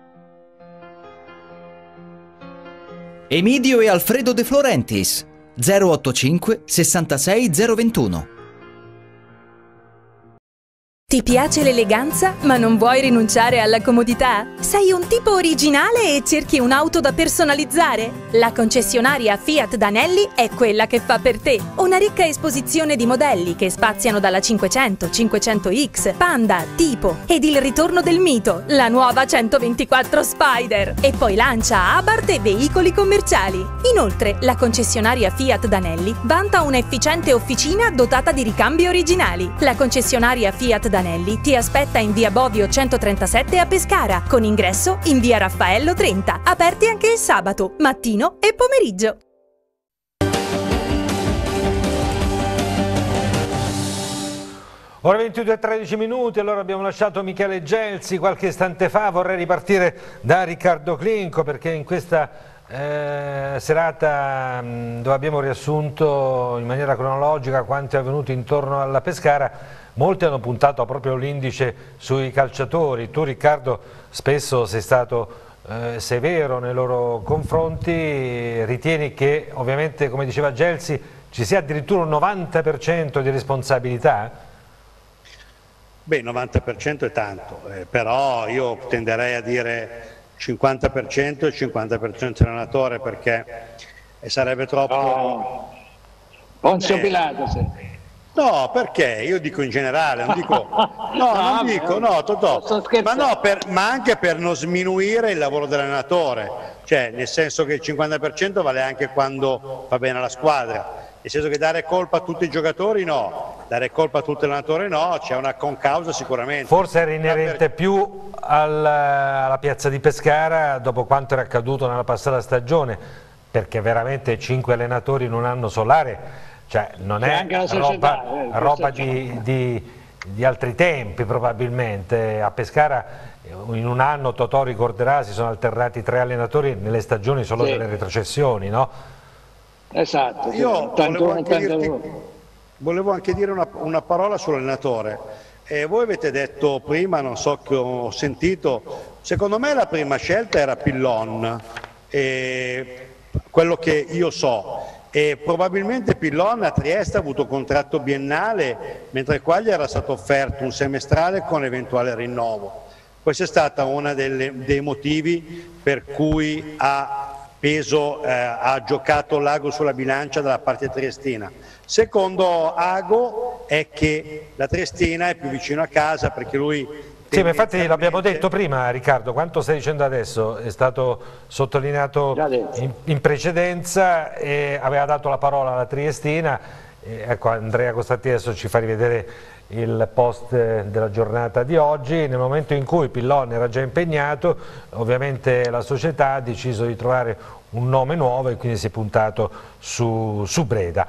Emidio e Alfredo De Florentis zero ottantacinque sessantasei zero ventuno. Ti piace l'eleganza, ma non vuoi rinunciare alla comodità? Sei un tipo originale e cerchi un'auto da personalizzare? La concessionaria Fiat Danelli è quella che fa per te. Una ricca esposizione di modelli che spaziano dalla cinquecento, cinquecento X, Panda, Tipo ed il ritorno del mito, la nuova centoventiquattro Spider. E poi lancia Abarth e veicoli commerciali. Inoltre, la concessionaria Fiat Danelli vanta un'efficiente officina dotata di ricambi originali. La concessionaria Fiat Danelli ti aspetta in via Bovio centotrentasette a Pescara, con ingresso in via Raffaello trenta, aperti anche il sabato, mattino e pomeriggio. Ora ventidue e tredici minuti, allora abbiamo lasciato Michele Gelsi qualche istante fa. Vorrei ripartire da Riccardo Clinco, perché in questa eh, serata mh, dove abbiamo riassunto in maniera cronologica quanto è avvenuto intorno alla Pescara, molti hanno puntato proprio l'indice sui calciatori. Tu, Riccardo, spesso sei stato eh, severo nei loro confronti. Ritieni che, ovviamente, come diceva Gelsi, ci sia addirittura un novanta per cento di responsabilità? Beh, il novanta per cento è tanto, eh, però io tenderei a dire cinquanta per cento e cinquanta per cento allenatore, perché sarebbe troppo... No. Ponzio eh, Pilato, sì. No, perché? Io dico in generale, non dico, no, no non dico, no, Totò, ma, no, per, ma anche per non sminuire il lavoro dell'allenatore, cioè nel senso che il cinquanta per cento vale anche quando va bene la squadra, nel senso che dare colpa a tutti i giocatori no, dare colpa a tutto l'allenatore no, c'è una concausa sicuramente. Forse era inerente più alla, alla piazza di Pescara dopo quanto era accaduto nella passata stagione, perché veramente cinque allenatori in un anno solare, cioè non è roba, eh, roba di, di, di altri tempi probabilmente. A Pescara in un anno, Totò ricorderà, si sono alternati tre allenatori nelle stagioni solo sì. delle retrocessioni, no? Esatto. Io volevo anche, dirti, volevo anche dire una, una parola sull'allenatore. Eh, voi avete detto prima, non so che ho sentito, secondo me la prima scelta era Pillon, eh, quello che io so. E probabilmente Pillon a Trieste ha avuto contratto biennale, mentre qua gli era stato offerto un semestrale con eventuale rinnovo. Questo è stato uno dei motivi per cui ha, peso, eh, ha giocato l'Ago sulla bilancia dalla parte triestina. Secondo Ago è che la Triestina è più vicino a casa, perché lui... Sì, ma infatti l'abbiamo detto prima, Riccardo, quanto stai dicendo adesso è stato sottolineato in, in precedenza, e aveva dato la parola alla Triestina. E ecco, Andrea Costantini adesso ci fa rivedere il post della giornata di oggi. Nel momento in cui Pillon era già impegnato, ovviamente la società ha deciso di trovare un nome nuovo e quindi si è puntato su, su Breda.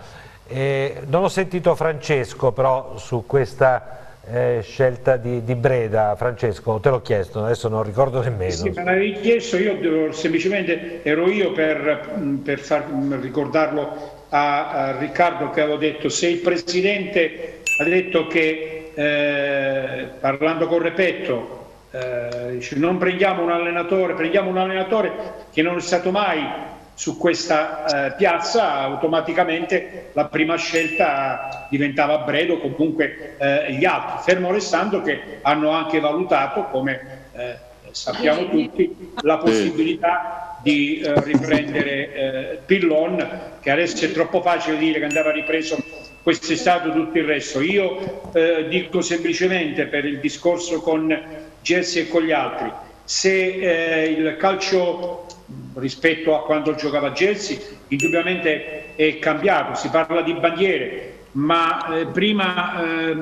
E non ho sentito Francesco però su questa Eh, scelta di, di Breda. Francesco, te l'ho chiesto, adesso non ricordo nemmeno. Sì, me l'avevi chiesto, io semplicemente ero io per, per far ricordarlo a, a Riccardo, che avevo detto: se il Presidente ha detto che, eh, parlando con Repetto, eh, dice, non prendiamo un allenatore, prendiamo un allenatore che non è stato mai su questa eh, piazza, automaticamente la prima scelta diventava Bredo, comunque eh, gli altri, fermo restando che hanno anche valutato, come eh, sappiamo tutti, la possibilità di eh, riprendere eh, Pillon, che adesso è troppo facile dire che andava ripreso quest'estate tutto il resto. Io eh, dico semplicemente, per il discorso con Gelsi e con gli altri, se eh, il calcio rispetto a quando giocava Gelsi indubbiamente è cambiato, si parla di bandiere, ma eh, prima eh,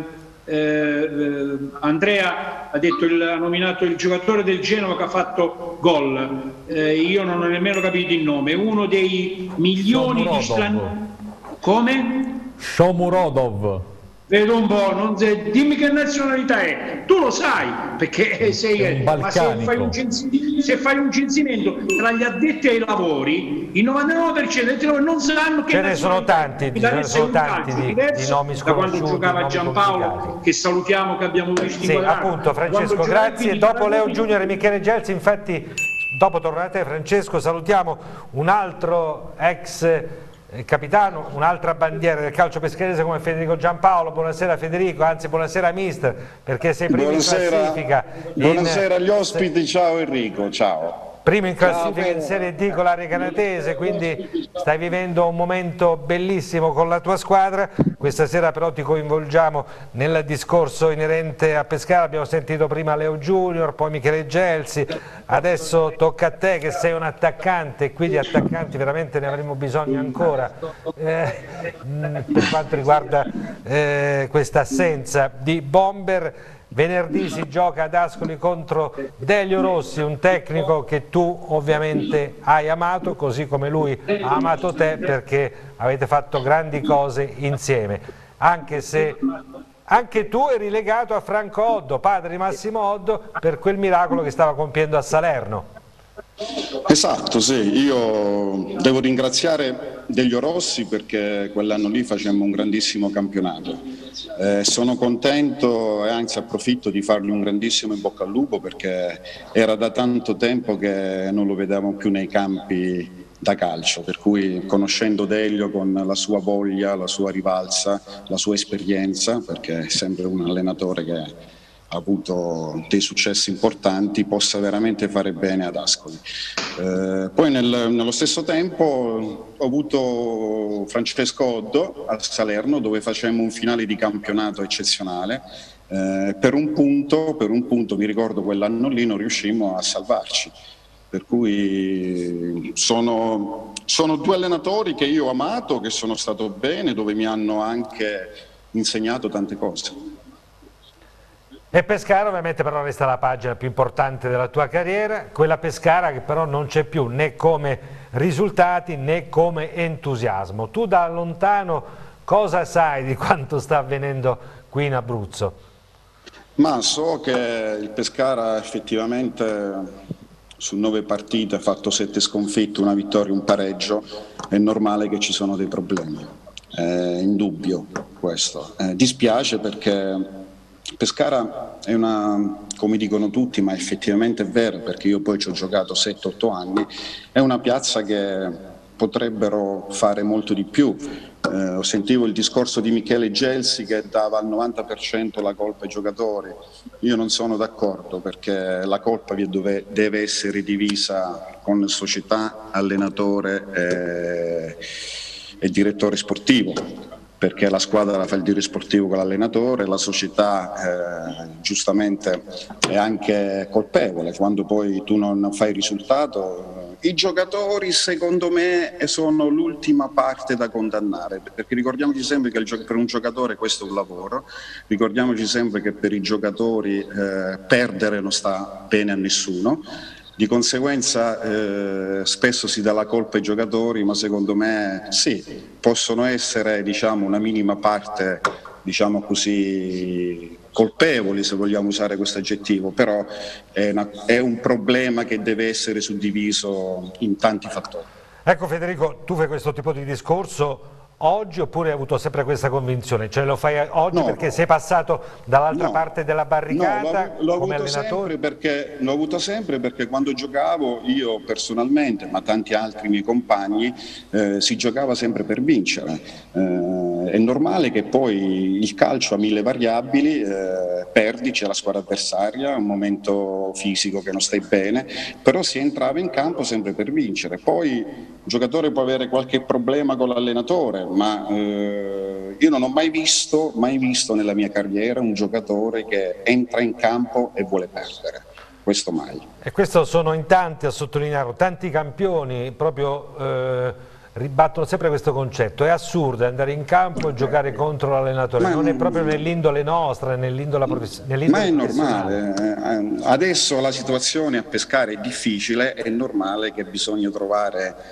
eh, Andrea ha, detto il, ha nominato il giocatore del Genova che ha fatto gol, eh, io non ho nemmeno capito il nome, uno dei milioni di stranieri. Come? Shomurodov. Vedo un po', non sei, dimmi che nazionalità è, tu lo sai, perché sei, ma se fai, un censimento, se fai un censimento tra gli addetti ai lavori, il novantanove per cento non sanno che ce ne sono tanti, ce ne sono tanti di, di nomi sconosciuti, da quando giocava Giampaolo, complicati. Che salutiamo, che abbiamo visto sì, appunto, Francesco, grazie. Dopo Leo Junior e Michele Gelsi, infatti dopo tornate Francesco, salutiamo un altro ex eh, capitano, un'altra bandiera del calcio pescarese come Federico Giampaolo. Buonasera Federico, anzi buonasera mister, perché sei primo buonasera, in classifica. Buonasera in, agli ospiti, ciao Enrico, ciao. Primo in classifica in Serie D con l'Area Canatese, quindi stai vivendo un momento bellissimo con la tua squadra. Questa sera però ti coinvolgiamo nel discorso inerente a Pescara. Abbiamo sentito prima Leo Junior, poi Michele Gelsi, adesso tocca a te che sei un attaccante, e qui di attaccanti veramente ne avremo bisogno ancora eh, per quanto riguarda eh, questa assenza di bomber. Venerdì si gioca ad Ascoli contro Delio Rossi, un tecnico che tu ovviamente hai amato, così come lui ha amato te, perché avete fatto grandi cose insieme, anche se anche tu eri legato a Franco Oddo, padre di Massimo Oddo, per quel miracolo che stava compiendo a Salerno. Esatto, sì, io devo ringraziare Delio Rossi perché quell'anno lì facemmo un grandissimo campionato. Eh, sono contento e anzi approfitto di fargli un grandissimo in bocca al lupo perché era da tanto tempo che non lo vedevamo più nei campi da calcio, per cui conoscendo Delio con la sua voglia, la sua rivalsa, la sua esperienza, perché è sempre un allenatore che ha avuto dei successi importanti, possa veramente fare bene ad Ascoli. Eh, poi nel, nello stesso tempo ho avuto Francesco Oddo a Salerno dove facemmo un finale di campionato eccezionale. Eh, per un punto, per un punto, mi ricordo quell'anno lì non riuscimmo a salvarci. Per cui sono, sono due allenatori che io ho amato, che sono stato bene, dove mi hanno anche insegnato tante cose. E Pescara ovviamente però resta la pagina più importante della tua carriera, quella Pescara che però non c'è più né come risultati né come entusiasmo. Tu da lontano cosa sai di quanto sta avvenendo qui in Abruzzo? Ma so che il Pescara effettivamente su nove partite ha fatto sette sconfitte, una vittoria, un pareggio. È normale che ci sono dei problemi, è indubbio questo. Eh, dispiace perché Pescara è una, come dicono tutti, ma effettivamente è vero perché io poi ci ho giocato sette otto anni, è una piazza che potrebbero fare molto di più. Eh, ho sentivo il discorso di Michele Gelsi che dava al novanta per cento la colpa ai giocatori. Io non sono d'accordo perché la colpa deve, deve essere divisa con società, allenatore e, e direttore sportivo, perché la squadra la fa il direttore sportivo con l'allenatore, la società eh, giustamente è anche colpevole quando poi tu non fai il risultato. I giocatori secondo me sono l'ultima parte da condannare, perché ricordiamoci sempre che il, per un giocatore questo è un lavoro, ricordiamoci sempre che per i giocatori eh, perdere non sta bene a nessuno. Di conseguenza eh, spesso si dà la colpa ai giocatori, ma secondo me sì, possono essere diciamo, una minima parte, diciamo così, colpevoli se vogliamo usare questo aggettivo, però è, una, è un problema che deve essere suddiviso in tanti fattori. Ecco Federico, tu fai questo tipo di discorso oggi oppure hai avuto sempre questa convinzione? Cioè lo fai oggi no, perché sei passato dall'altra no, parte della barricata no, l'ho, l'ho come avuto allenatore? Sempre perché, l'ho avuto sempre perché quando giocavo io personalmente, ma tanti altri miei compagni, eh, si giocava sempre per vincere. Eh, è normale che poi il calcio ha mille variabili, eh, perdi, c'è la squadra avversaria, un momento fisico che non stai bene, però si entrava in campo sempre per vincere. Poi il giocatore può avere qualche problema con l'allenatore, ma eh, io non ho mai visto, mai visto nella mia carriera un giocatore che entra in campo e vuole perdere, questo mai. E questo sono in tanti a sottolinearlo, tanti campioni proprio eh, ribattono sempre questo concetto, è assurdo andare in campo e giocare contro l'allenatore, non è proprio nell'indole nostra, nell'indole professionale. Ma è normale, adesso la situazione a Pescara è difficile, è normale che bisogna trovare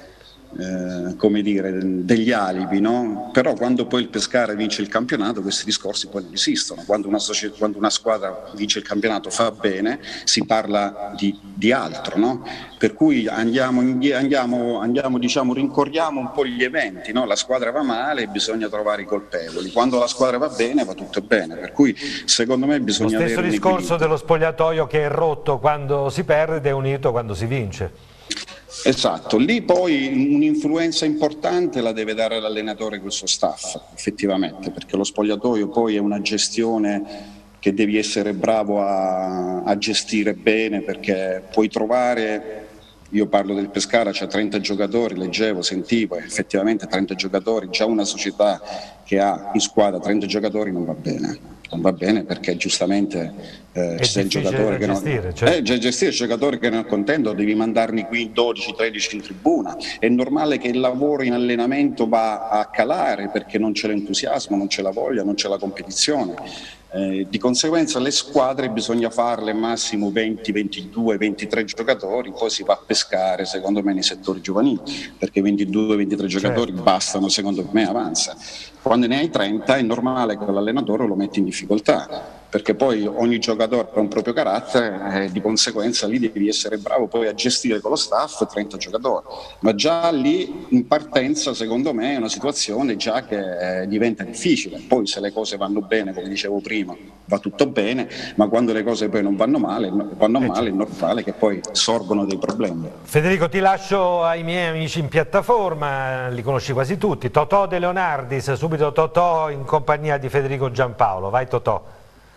Eh, come dire, degli alibi, no? Però quando poi il Pescara vince il campionato questi discorsi poi non esistono. Quando una, società, quando una squadra vince il campionato fa bene, si parla di, di altro, no? Per cui andiamo, andiamo, andiamo diciamo, rincorriamo un po' gli eventi, no? La squadra va male e bisogna trovare i colpevoli, quando la squadra va bene va tutto bene, per cui secondo me bisogna avere un equilibrio. Lo stesso discorso dello spogliatoio che è rotto quando si perde ed è unito quando si vince. Esatto, lì poi un'influenza importante la deve dare l'allenatore col suo staff, effettivamente, perché lo spogliatoio poi è una gestione che devi essere bravo a, a gestire bene, perché puoi trovare, io parlo del Pescara, c'ha trenta giocatori, leggevo, sentivo, effettivamente trenta giocatori, già una società che ha in squadra trenta giocatori non va bene. Non va bene perché giustamente eh, c'è il giocatore che non gestire, cioè. eh, gestire il giocatore che non è contento, devi mandarne qui dodici tredici in tribuna. È normale che il lavoro in allenamento va a calare perché non c'è l'entusiasmo, non c'è la voglia, non c'è la competizione. Eh, di conseguenza le squadre bisogna farle massimo venti, ventidue, ventitré giocatori, poi si va a pescare secondo me nei settori giovanili, perché ventidue, ventitré giocatori certo. bastano, secondo me avanza. Quando ne hai trenta è normale che l'allenatore lo metti in difficoltà, perché poi ogni giocatore ha un proprio carattere e di conseguenza lì devi essere bravo poi a gestire con lo staff trenta giocatori, ma già lì in partenza secondo me è una situazione già che eh, diventa difficile. Poi se le cose vanno bene, come dicevo prima, va tutto bene, ma quando le cose poi non vanno male, vanno male è normale che poi sorgono dei problemi. Federico, ti lascio ai miei amici in piattaforma, li conosci quasi tutti. Totò De Leonardis, subito Totò in compagnia di Federico Giampaolo. Vai Totò.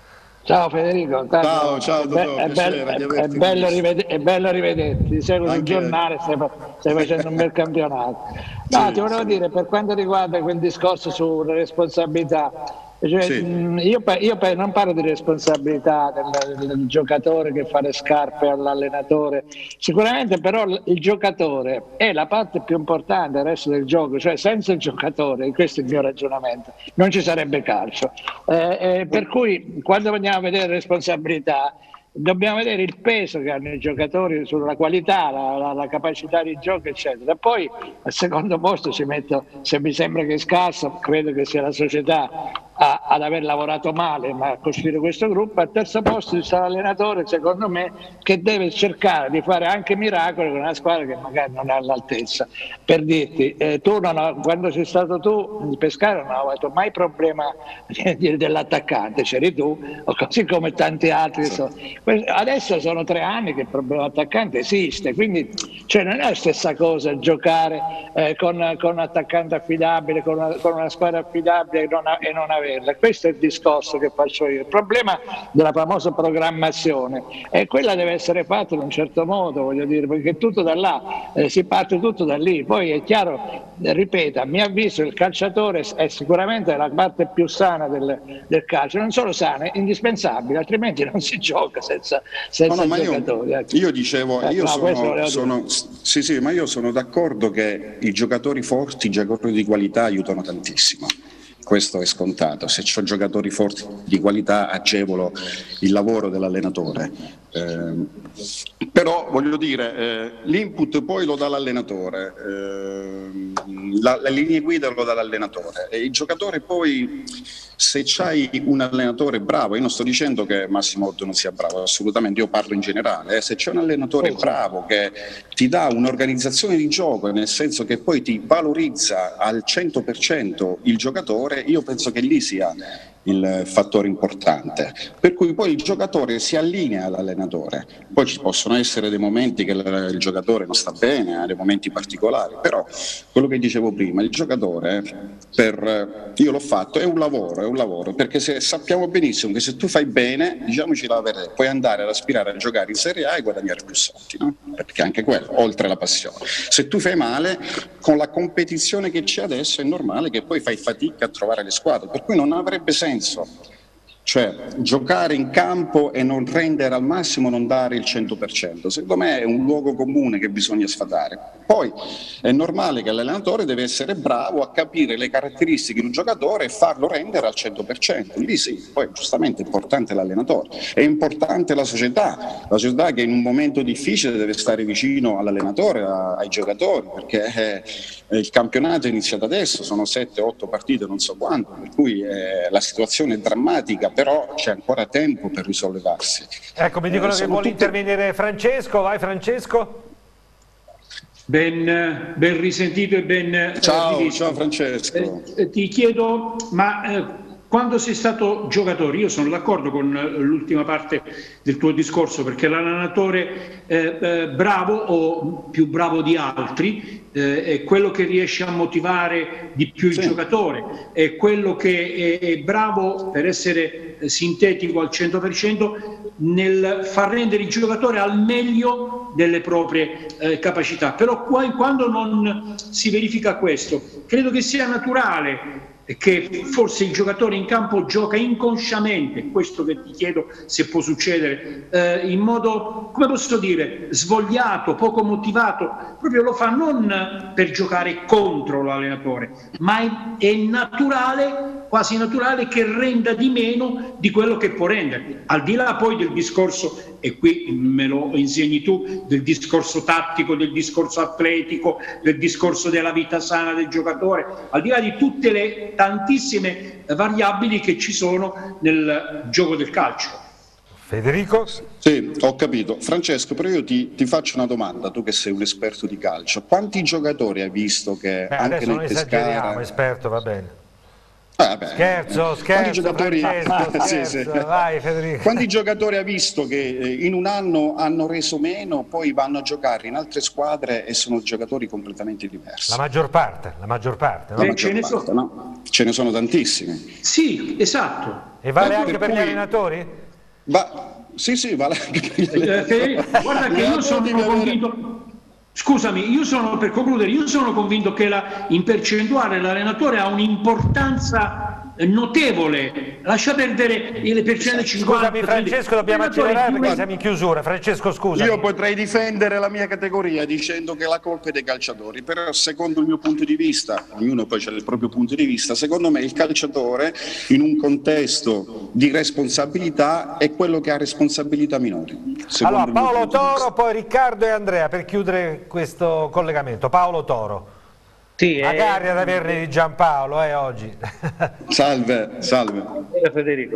Ciao Federico, ciao, ciao, Totò, è, be è, be è, bello è bello rivederti, ti seguo sul giornale, stai, stai facendo un bel campionato. No, sì, ti volevo sì. dire, per quanto riguarda quel discorso sulle responsabilità, cioè, sì. io, io non parlo di responsabilità del, del giocatore che fa le scarpe all'allenatore, sicuramente però il giocatore è la parte più importante del resto del gioco, cioè senza il giocatore, questo è il mio ragionamento, non ci sarebbe calcio. Eh, eh, per cui quando andiamo a vedere responsabilità dobbiamo vedere il peso che hanno i giocatori sulla qualità, la, la, la capacità di gioco eccetera. Poi al secondo posto ci metto, se mi sembra che è scarso, credo che sia la società a, ad aver lavorato male ma a costruire questo gruppo. Al terzo posto ci sta l'allenatore, secondo me, che deve cercare di fare anche miracoli con una squadra che magari non è all'altezza. Per dirti, eh, tu non ho, quando sei stato tu in Pescara non ho avuto mai problema dell'attaccante, c'eri tu, così come tanti altri. Sì. So. Adesso sono tre anni che il problema attaccante esiste, quindi cioè, non è la stessa cosa giocare eh, con, con un attaccante affidabile, con una, con una squadra affidabile e non, e non averla. Questo è il discorso che faccio io. Il problema della famosa programmazione è quella deve essere fatta in un certo modo, voglio dire, perché tutto da là, eh, si parte tutto da lì. Poi è chiaro, eh, ripeto, a mio avviso il calciatore è sicuramente la parte più sana del, del calcio, non solo sana, è indispensabile, altrimenti non si gioca senza, senza no, no, giocatori. Io, io dicevo, io no, sono, sono, sì, sì, ma io sono d'accordo che i giocatori forti, i giocatori di qualità aiutano tantissimo. Questo è scontato, se ho giocatori forti di qualità agevolo il lavoro dell'allenatore, eh, però voglio dire, eh, l'input poi lo dà l'allenatore, eh, la, le linee guida lo dà l'allenatore e il giocatore poi, se c'hai un allenatore bravo, io non sto dicendo che Massimo Otto non sia bravo, assolutamente, io parlo in generale, eh, se c'è un allenatore bravo che ti dà un'organizzazione di gioco, nel senso che poi ti valorizza al cento per cento il giocatore, io penso che lì sia il fattore importante, per cui poi il giocatore si allinea all'allenatore. Poi ci possono essere dei momenti che il, il giocatore non sta bene, ha dei momenti particolari, però quello che dicevo prima, il giocatore, per, io l'ho fatto, è un lavoro, è un lavoro, perché se sappiamo benissimo che se tu fai bene, diciamoci la verità, puoi andare ad aspirare a giocare in Serie A e guadagnare più soldi, no? Perché anche quello, oltre la passione. Se tu fai male, con la competizione che c'è adesso è normale che poi fai fatica a trovare le squadre, per cui non avrebbe senso, cioè giocare in campo e non rendere al massimo, non dare il cento per cento. Secondo me è un luogo comune che bisogna sfatare. Poi è normale che l'allenatore deve essere bravo a capire le caratteristiche di un giocatore e farlo rendere al cento per cento. Lì sì, poi giustamente è importante l'allenatore, è importante la società, la società che in un momento difficile deve stare vicino all'allenatore, ai giocatori, perché eh, il campionato è iniziato adesso, sono sette otto partite, non so quanto, per cui eh, la situazione è drammatica, però c'è ancora tempo per risollevarsi. Ecco, mi dicono eh, che vuole tutte... intervenire Francesco, vai Francesco. Ben, ben risentito e ben ciao, eh, ciao Francesco. Eh, ti chiedo, ma eh, quando sei stato giocatore, io sono d'accordo con l'ultima parte del tuo discorso, perché l'allenatore eh, eh, bravo o più bravo di altri eh, è quello che riesce a motivare di più il sì. giocatore, è quello che è, è bravo, per essere sintetico al cento per cento, nel far rendere il giocatore al meglio delle proprie eh, capacità. Però qua, quando non si verifica questo, credo che sia naturale che forse il giocatore in campo gioca inconsciamente, questo che ti chiedo se può succedere, eh, in modo, come posso dire, svogliato, poco motivato, proprio lo fa non per giocare contro l'allenatore, ma è, è naturale, quasi naturale, che renda di meno di quello che può rendere, al di là poi del discorso, e qui me lo insegni tu, del discorso tattico, del discorso atletico, del discorso della vita sana del giocatore, al di là di tutte le tantissime variabili che ci sono nel gioco del calcio. Federico? Sì, ho capito. Francesco, però io ti, ti faccio una domanda, tu che sei un esperto di calcio. Quanti giocatori hai visto che Beh, anche adesso nel non Pescara... esageriamo, esperto, va bene. Ah, beh, scherzo, scherzo, giocatori... Francesco, ah, scherzo. sì, sì. Vai Federico. Quanti giocatori ha visto che in un anno hanno reso meno, poi vanno a giocare in altre squadre e sono giocatori completamente diversi? La maggior parte, la maggior parte, no? La maggior ce, parte, ne so... no? Ce ne sono tantissimi. Sì, esatto. E vale eh, anche per, per cui... gli allenatori? Va... Sì, sì, vale anche per gli allenatori. Eh, guarda che io sono convinto... Scusami, io sono, per concludere, io sono convinto che la, in percentuale l'allenatore ha un'importanza notevole, lascia perdere le percentuali cinquanta. Scusami Francesco, dobbiamo accelerare perché siamo in chiusura. Francesco, scusa. Io potrei difendere la mia categoria dicendo che la colpa è dei calciatori, però secondo il mio punto di vista, ognuno poi ha il proprio punto di vista, secondo me il calciatore in un contesto di responsabilità è quello che ha responsabilità minori. Allora Paolo Toro, poi Riccardo e Andrea per chiudere questo collegamento. Paolo Toro. Sì, magari eh, ad averne di Giampaolo eh, oggi. Salve, salve. Federico,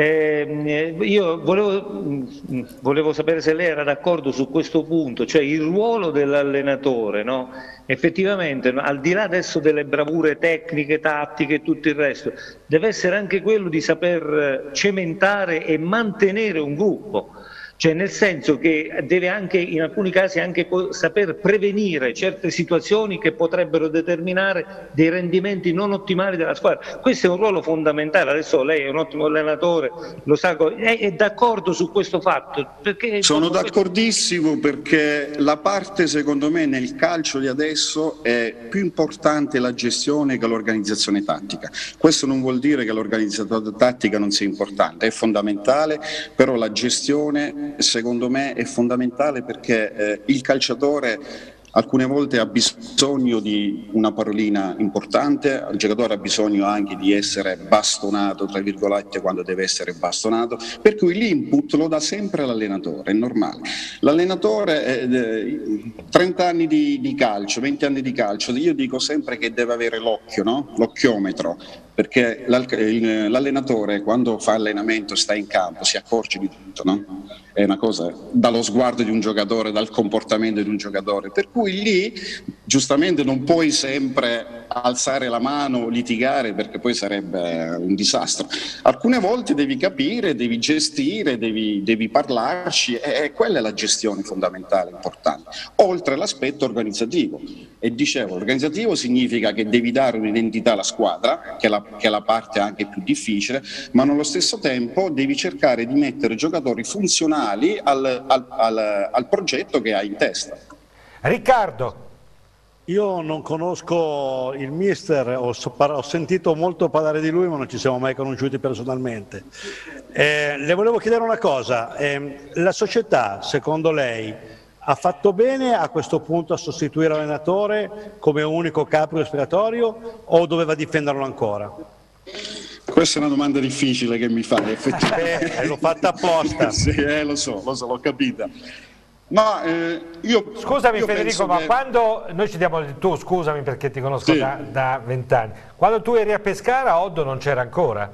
eh, io volevo, volevo sapere se lei era d'accordo su questo punto, cioè il ruolo dell'allenatore, no? Effettivamente, al di là adesso delle bravure tecniche, tattiche e tutto il resto, deve essere anche quello di saper cementare e mantenere un gruppo. Cioè nel senso che deve anche in alcuni casi anche saper prevenire certe situazioni che potrebbero determinare dei rendimenti non ottimali della squadra. Questo è un ruolo fondamentale. Adesso lei è un ottimo allenatore, lo sa, è, è d'accordo su questo fatto? Perché sono d'accordissimo, perché la parte secondo me nel calcio di adesso è più importante la gestione che l'organizzazione tattica. Questo non vuol dire che l'organizzazione tattica non sia importante, è fondamentale, però la gestione secondo me è fondamentale, perché eh, il calciatore alcune volte ha bisogno di una parolina importante, il giocatore ha bisogno anche di essere bastonato, tra virgolette, quando deve essere bastonato, per cui l'input lo dà sempre l'allenatore, è normale. L'allenatore, eh, trenta anni di, di calcio, venti anni di calcio, io dico sempre che deve avere l'occhio, no? L'occhiometro, perché l'allenatore quando fa allenamento, sta in campo, si accorge di tutto, no? È una cosa, dallo sguardo di un giocatore, dal comportamento di un giocatore, per cui lì giustamente non puoi sempre alzare la mano, litigare, perché poi sarebbe un disastro. Alcune volte devi capire, devi gestire, devi, devi parlarci, e, e quella è la gestione fondamentale, importante, oltre all'aspetto organizzativo. E dicevo, organizzativo significa che devi dare un'identità alla squadra, che è la, che è la parte anche più difficile, ma nello stesso tempo devi cercare di mettere giocatori funzionali al, al, al, al progetto che hai in testa. Riccardo. Io non conosco il mister, ho, ho sentito molto parlare di lui, ma non ci siamo mai conosciuti personalmente. Eh, le volevo chiedere una cosa, eh, la società, secondo lei, ha fatto bene a questo punto a sostituire l'allenatore come unico capo respiratorio o doveva difenderlo ancora? Questa è una domanda difficile che mi fai, effettivamente. Eh, l'ho fatta apposta. Sì, eh, lo so, lo so, l'ho capita. Ma eh, io scusami io Federico, ma che... quando noi ci diamo tu, scusami perché ti conosco sì. da vent'anni, quando tu eri a Pescara Oddo non c'era ancora?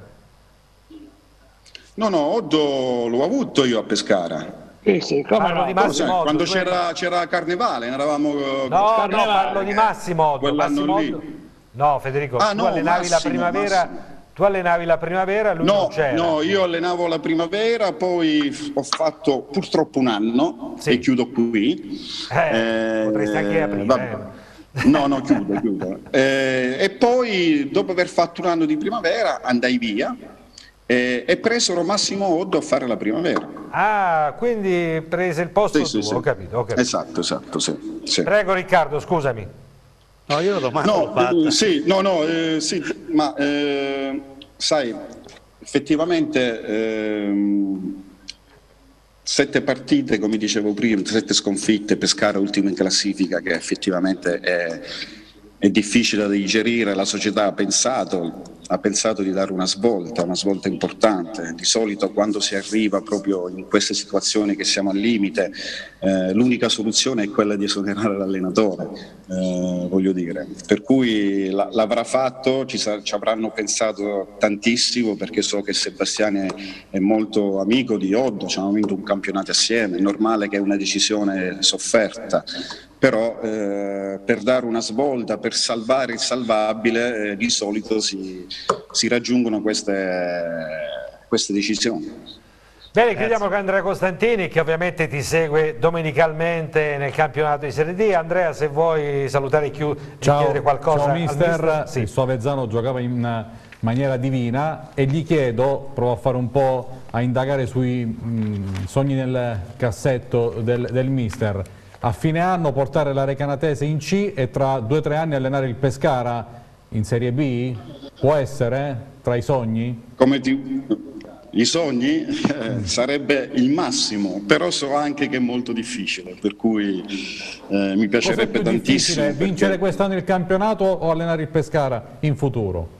No, no, Oddo l'ho avuto io a Pescara. Sì, sì, come parlo no. di Massimo Oddo, quando cioè... c'era Carnevale, eravamo no, no, parlo di Massimo Oddo, Massimo lì. Oddo. No Federico, ah, tu no, allenavi Massimo, la primavera Massimo. Tu allenavi la primavera, lui no, non c'era. No, io allenavo la primavera, poi ho fatto purtroppo un anno sì. e chiudo qui. Eh, eh, potresti anche aprire. Eh. No, no, chiudo, chiudo. Eh, e poi, dopo aver fatto un anno di primavera, andai via e, e presero Massimo Oddo a fare la primavera. Ah, quindi prese il posto sì, tuo, sì, sì. Ho, capito, ho capito. Esatto, esatto, sì, sì. Prego Riccardo, scusami. No, io la domanda no, l'ho fatta. Eh, sì, no, no, eh, sì, ma eh, sai, effettivamente ehm, sette partite, come dicevo prima, sette sconfitte, Pescara ultimo in classifica, che effettivamente è, è difficile da digerire. La società ha pensato, ha pensato di dare una svolta, una svolta importante. Di solito quando si arriva proprio in queste situazioni che siamo al limite, eh, l'unica soluzione è quella di esonerare l'allenatore, eh, voglio dire. Per cui la, l'avrà fatto, ci, sa, ci avranno pensato tantissimo, perché so che Sebastiani è molto amico di Oddo, ci hanno vinto un campionato assieme, è normale che è una decisione sofferta. Però eh, per dare una svolta, per salvare il salvabile, eh, di solito si, si raggiungono queste, queste decisioni. Bene, chiudiamo con Andrea Costantini, che ovviamente ti segue domenicalmente nel campionato di Serie D. Andrea, se vuoi salutare e chiedere qualcosa. Ciao mister, mister? Sì. Il suo Avezzano giocava in maniera divina e gli chiedo, provo a fare un po' a indagare sui mh, sogni nel cassetto del, del mister. A fine anno portare la Recanatese in C e tra due o tre anni allenare il Pescara in Serie B? Può essere tra i sogni? Come ti... I sogni eh, sarebbe il massimo, però so anche che è molto difficile, per cui eh, mi piacerebbe tantissimo. Perché... vincere quest'anno il campionato o allenare il Pescara in futuro?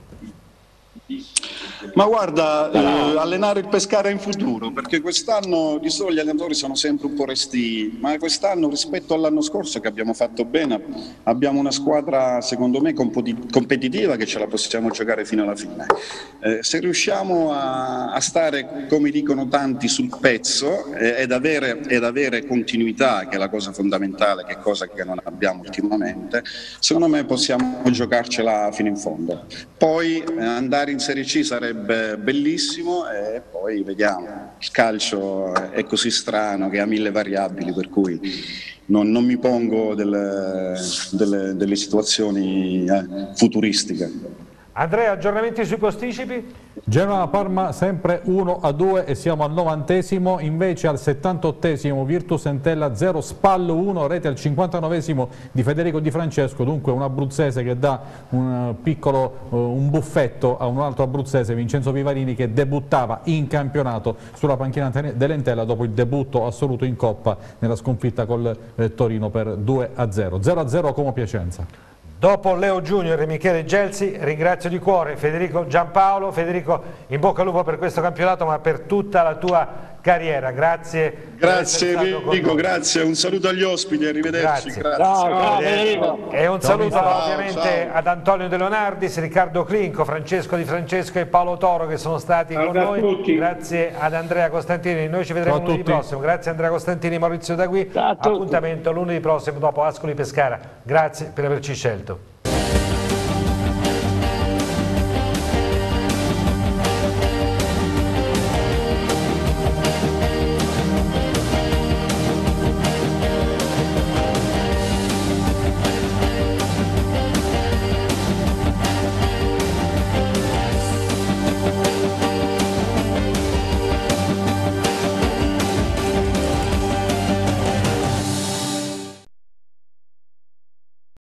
Ma guarda, eh, allenare il Pescara in futuro, perché quest'anno di solito gli allenatori sono sempre un po' restii, ma quest'anno rispetto all'anno scorso, che abbiamo fatto bene, abbiamo una squadra secondo me competitiva, che ce la possiamo giocare fino alla fine. Eh, se riusciamo a, a stare, come dicono tanti, sul pezzo eh, ed, avere, ed avere continuità, che è la cosa fondamentale, che è cosa che non abbiamo ultimamente, secondo me possiamo giocarcela fino in fondo. Poi eh, andare in Serie C sarebbe bellissimo e poi vediamo. Il calcio è così strano che ha mille variabili, per cui non, non mi pongo delle, delle, delle situazioni eh, futuristiche. Andrea, aggiornamenti sui posticipi? Genoa-Parma sempre uno a due e siamo al novantesimo, invece al settantottesimo Virtus Entella zero, Spal uno, rete al cinquantanovesimo di Federico Di Francesco, dunque un abruzzese che dà un piccolo uh, un buffetto a un altro abruzzese, Vincenzo Vivarini, che debuttava in campionato sulla panchina dell'Entella dopo il debutto assoluto in Coppa nella sconfitta col eh, Torino per due a zero. zero a zero Como Piacenza. Dopo Leo Junior e Michele Gelsi ringrazio di cuore Federico Giampaolo. Federico, in bocca al lupo per questo campionato, ma per tutta la tua carriera. Grazie. Grazie Enrico, grazie. Un saluto agli ospiti, arrivederci. Grazie. Grazie. Ciao, ciao Federico. E un saluto ciao, ovviamente ciao. ad Antonio De Leonardis, Riccardo Clinco, Francesco Di Francesco e Paolo Toro, che sono stati ciao con noi. Tutti. Grazie ad Andrea Costantini. Noi ci vedremo lunedì prossimo. Grazie Andrea Costantini, Maurizio Dagui. Appuntamento lunedì prossimo dopo Ascoli Pescara. Grazie per averci scelto.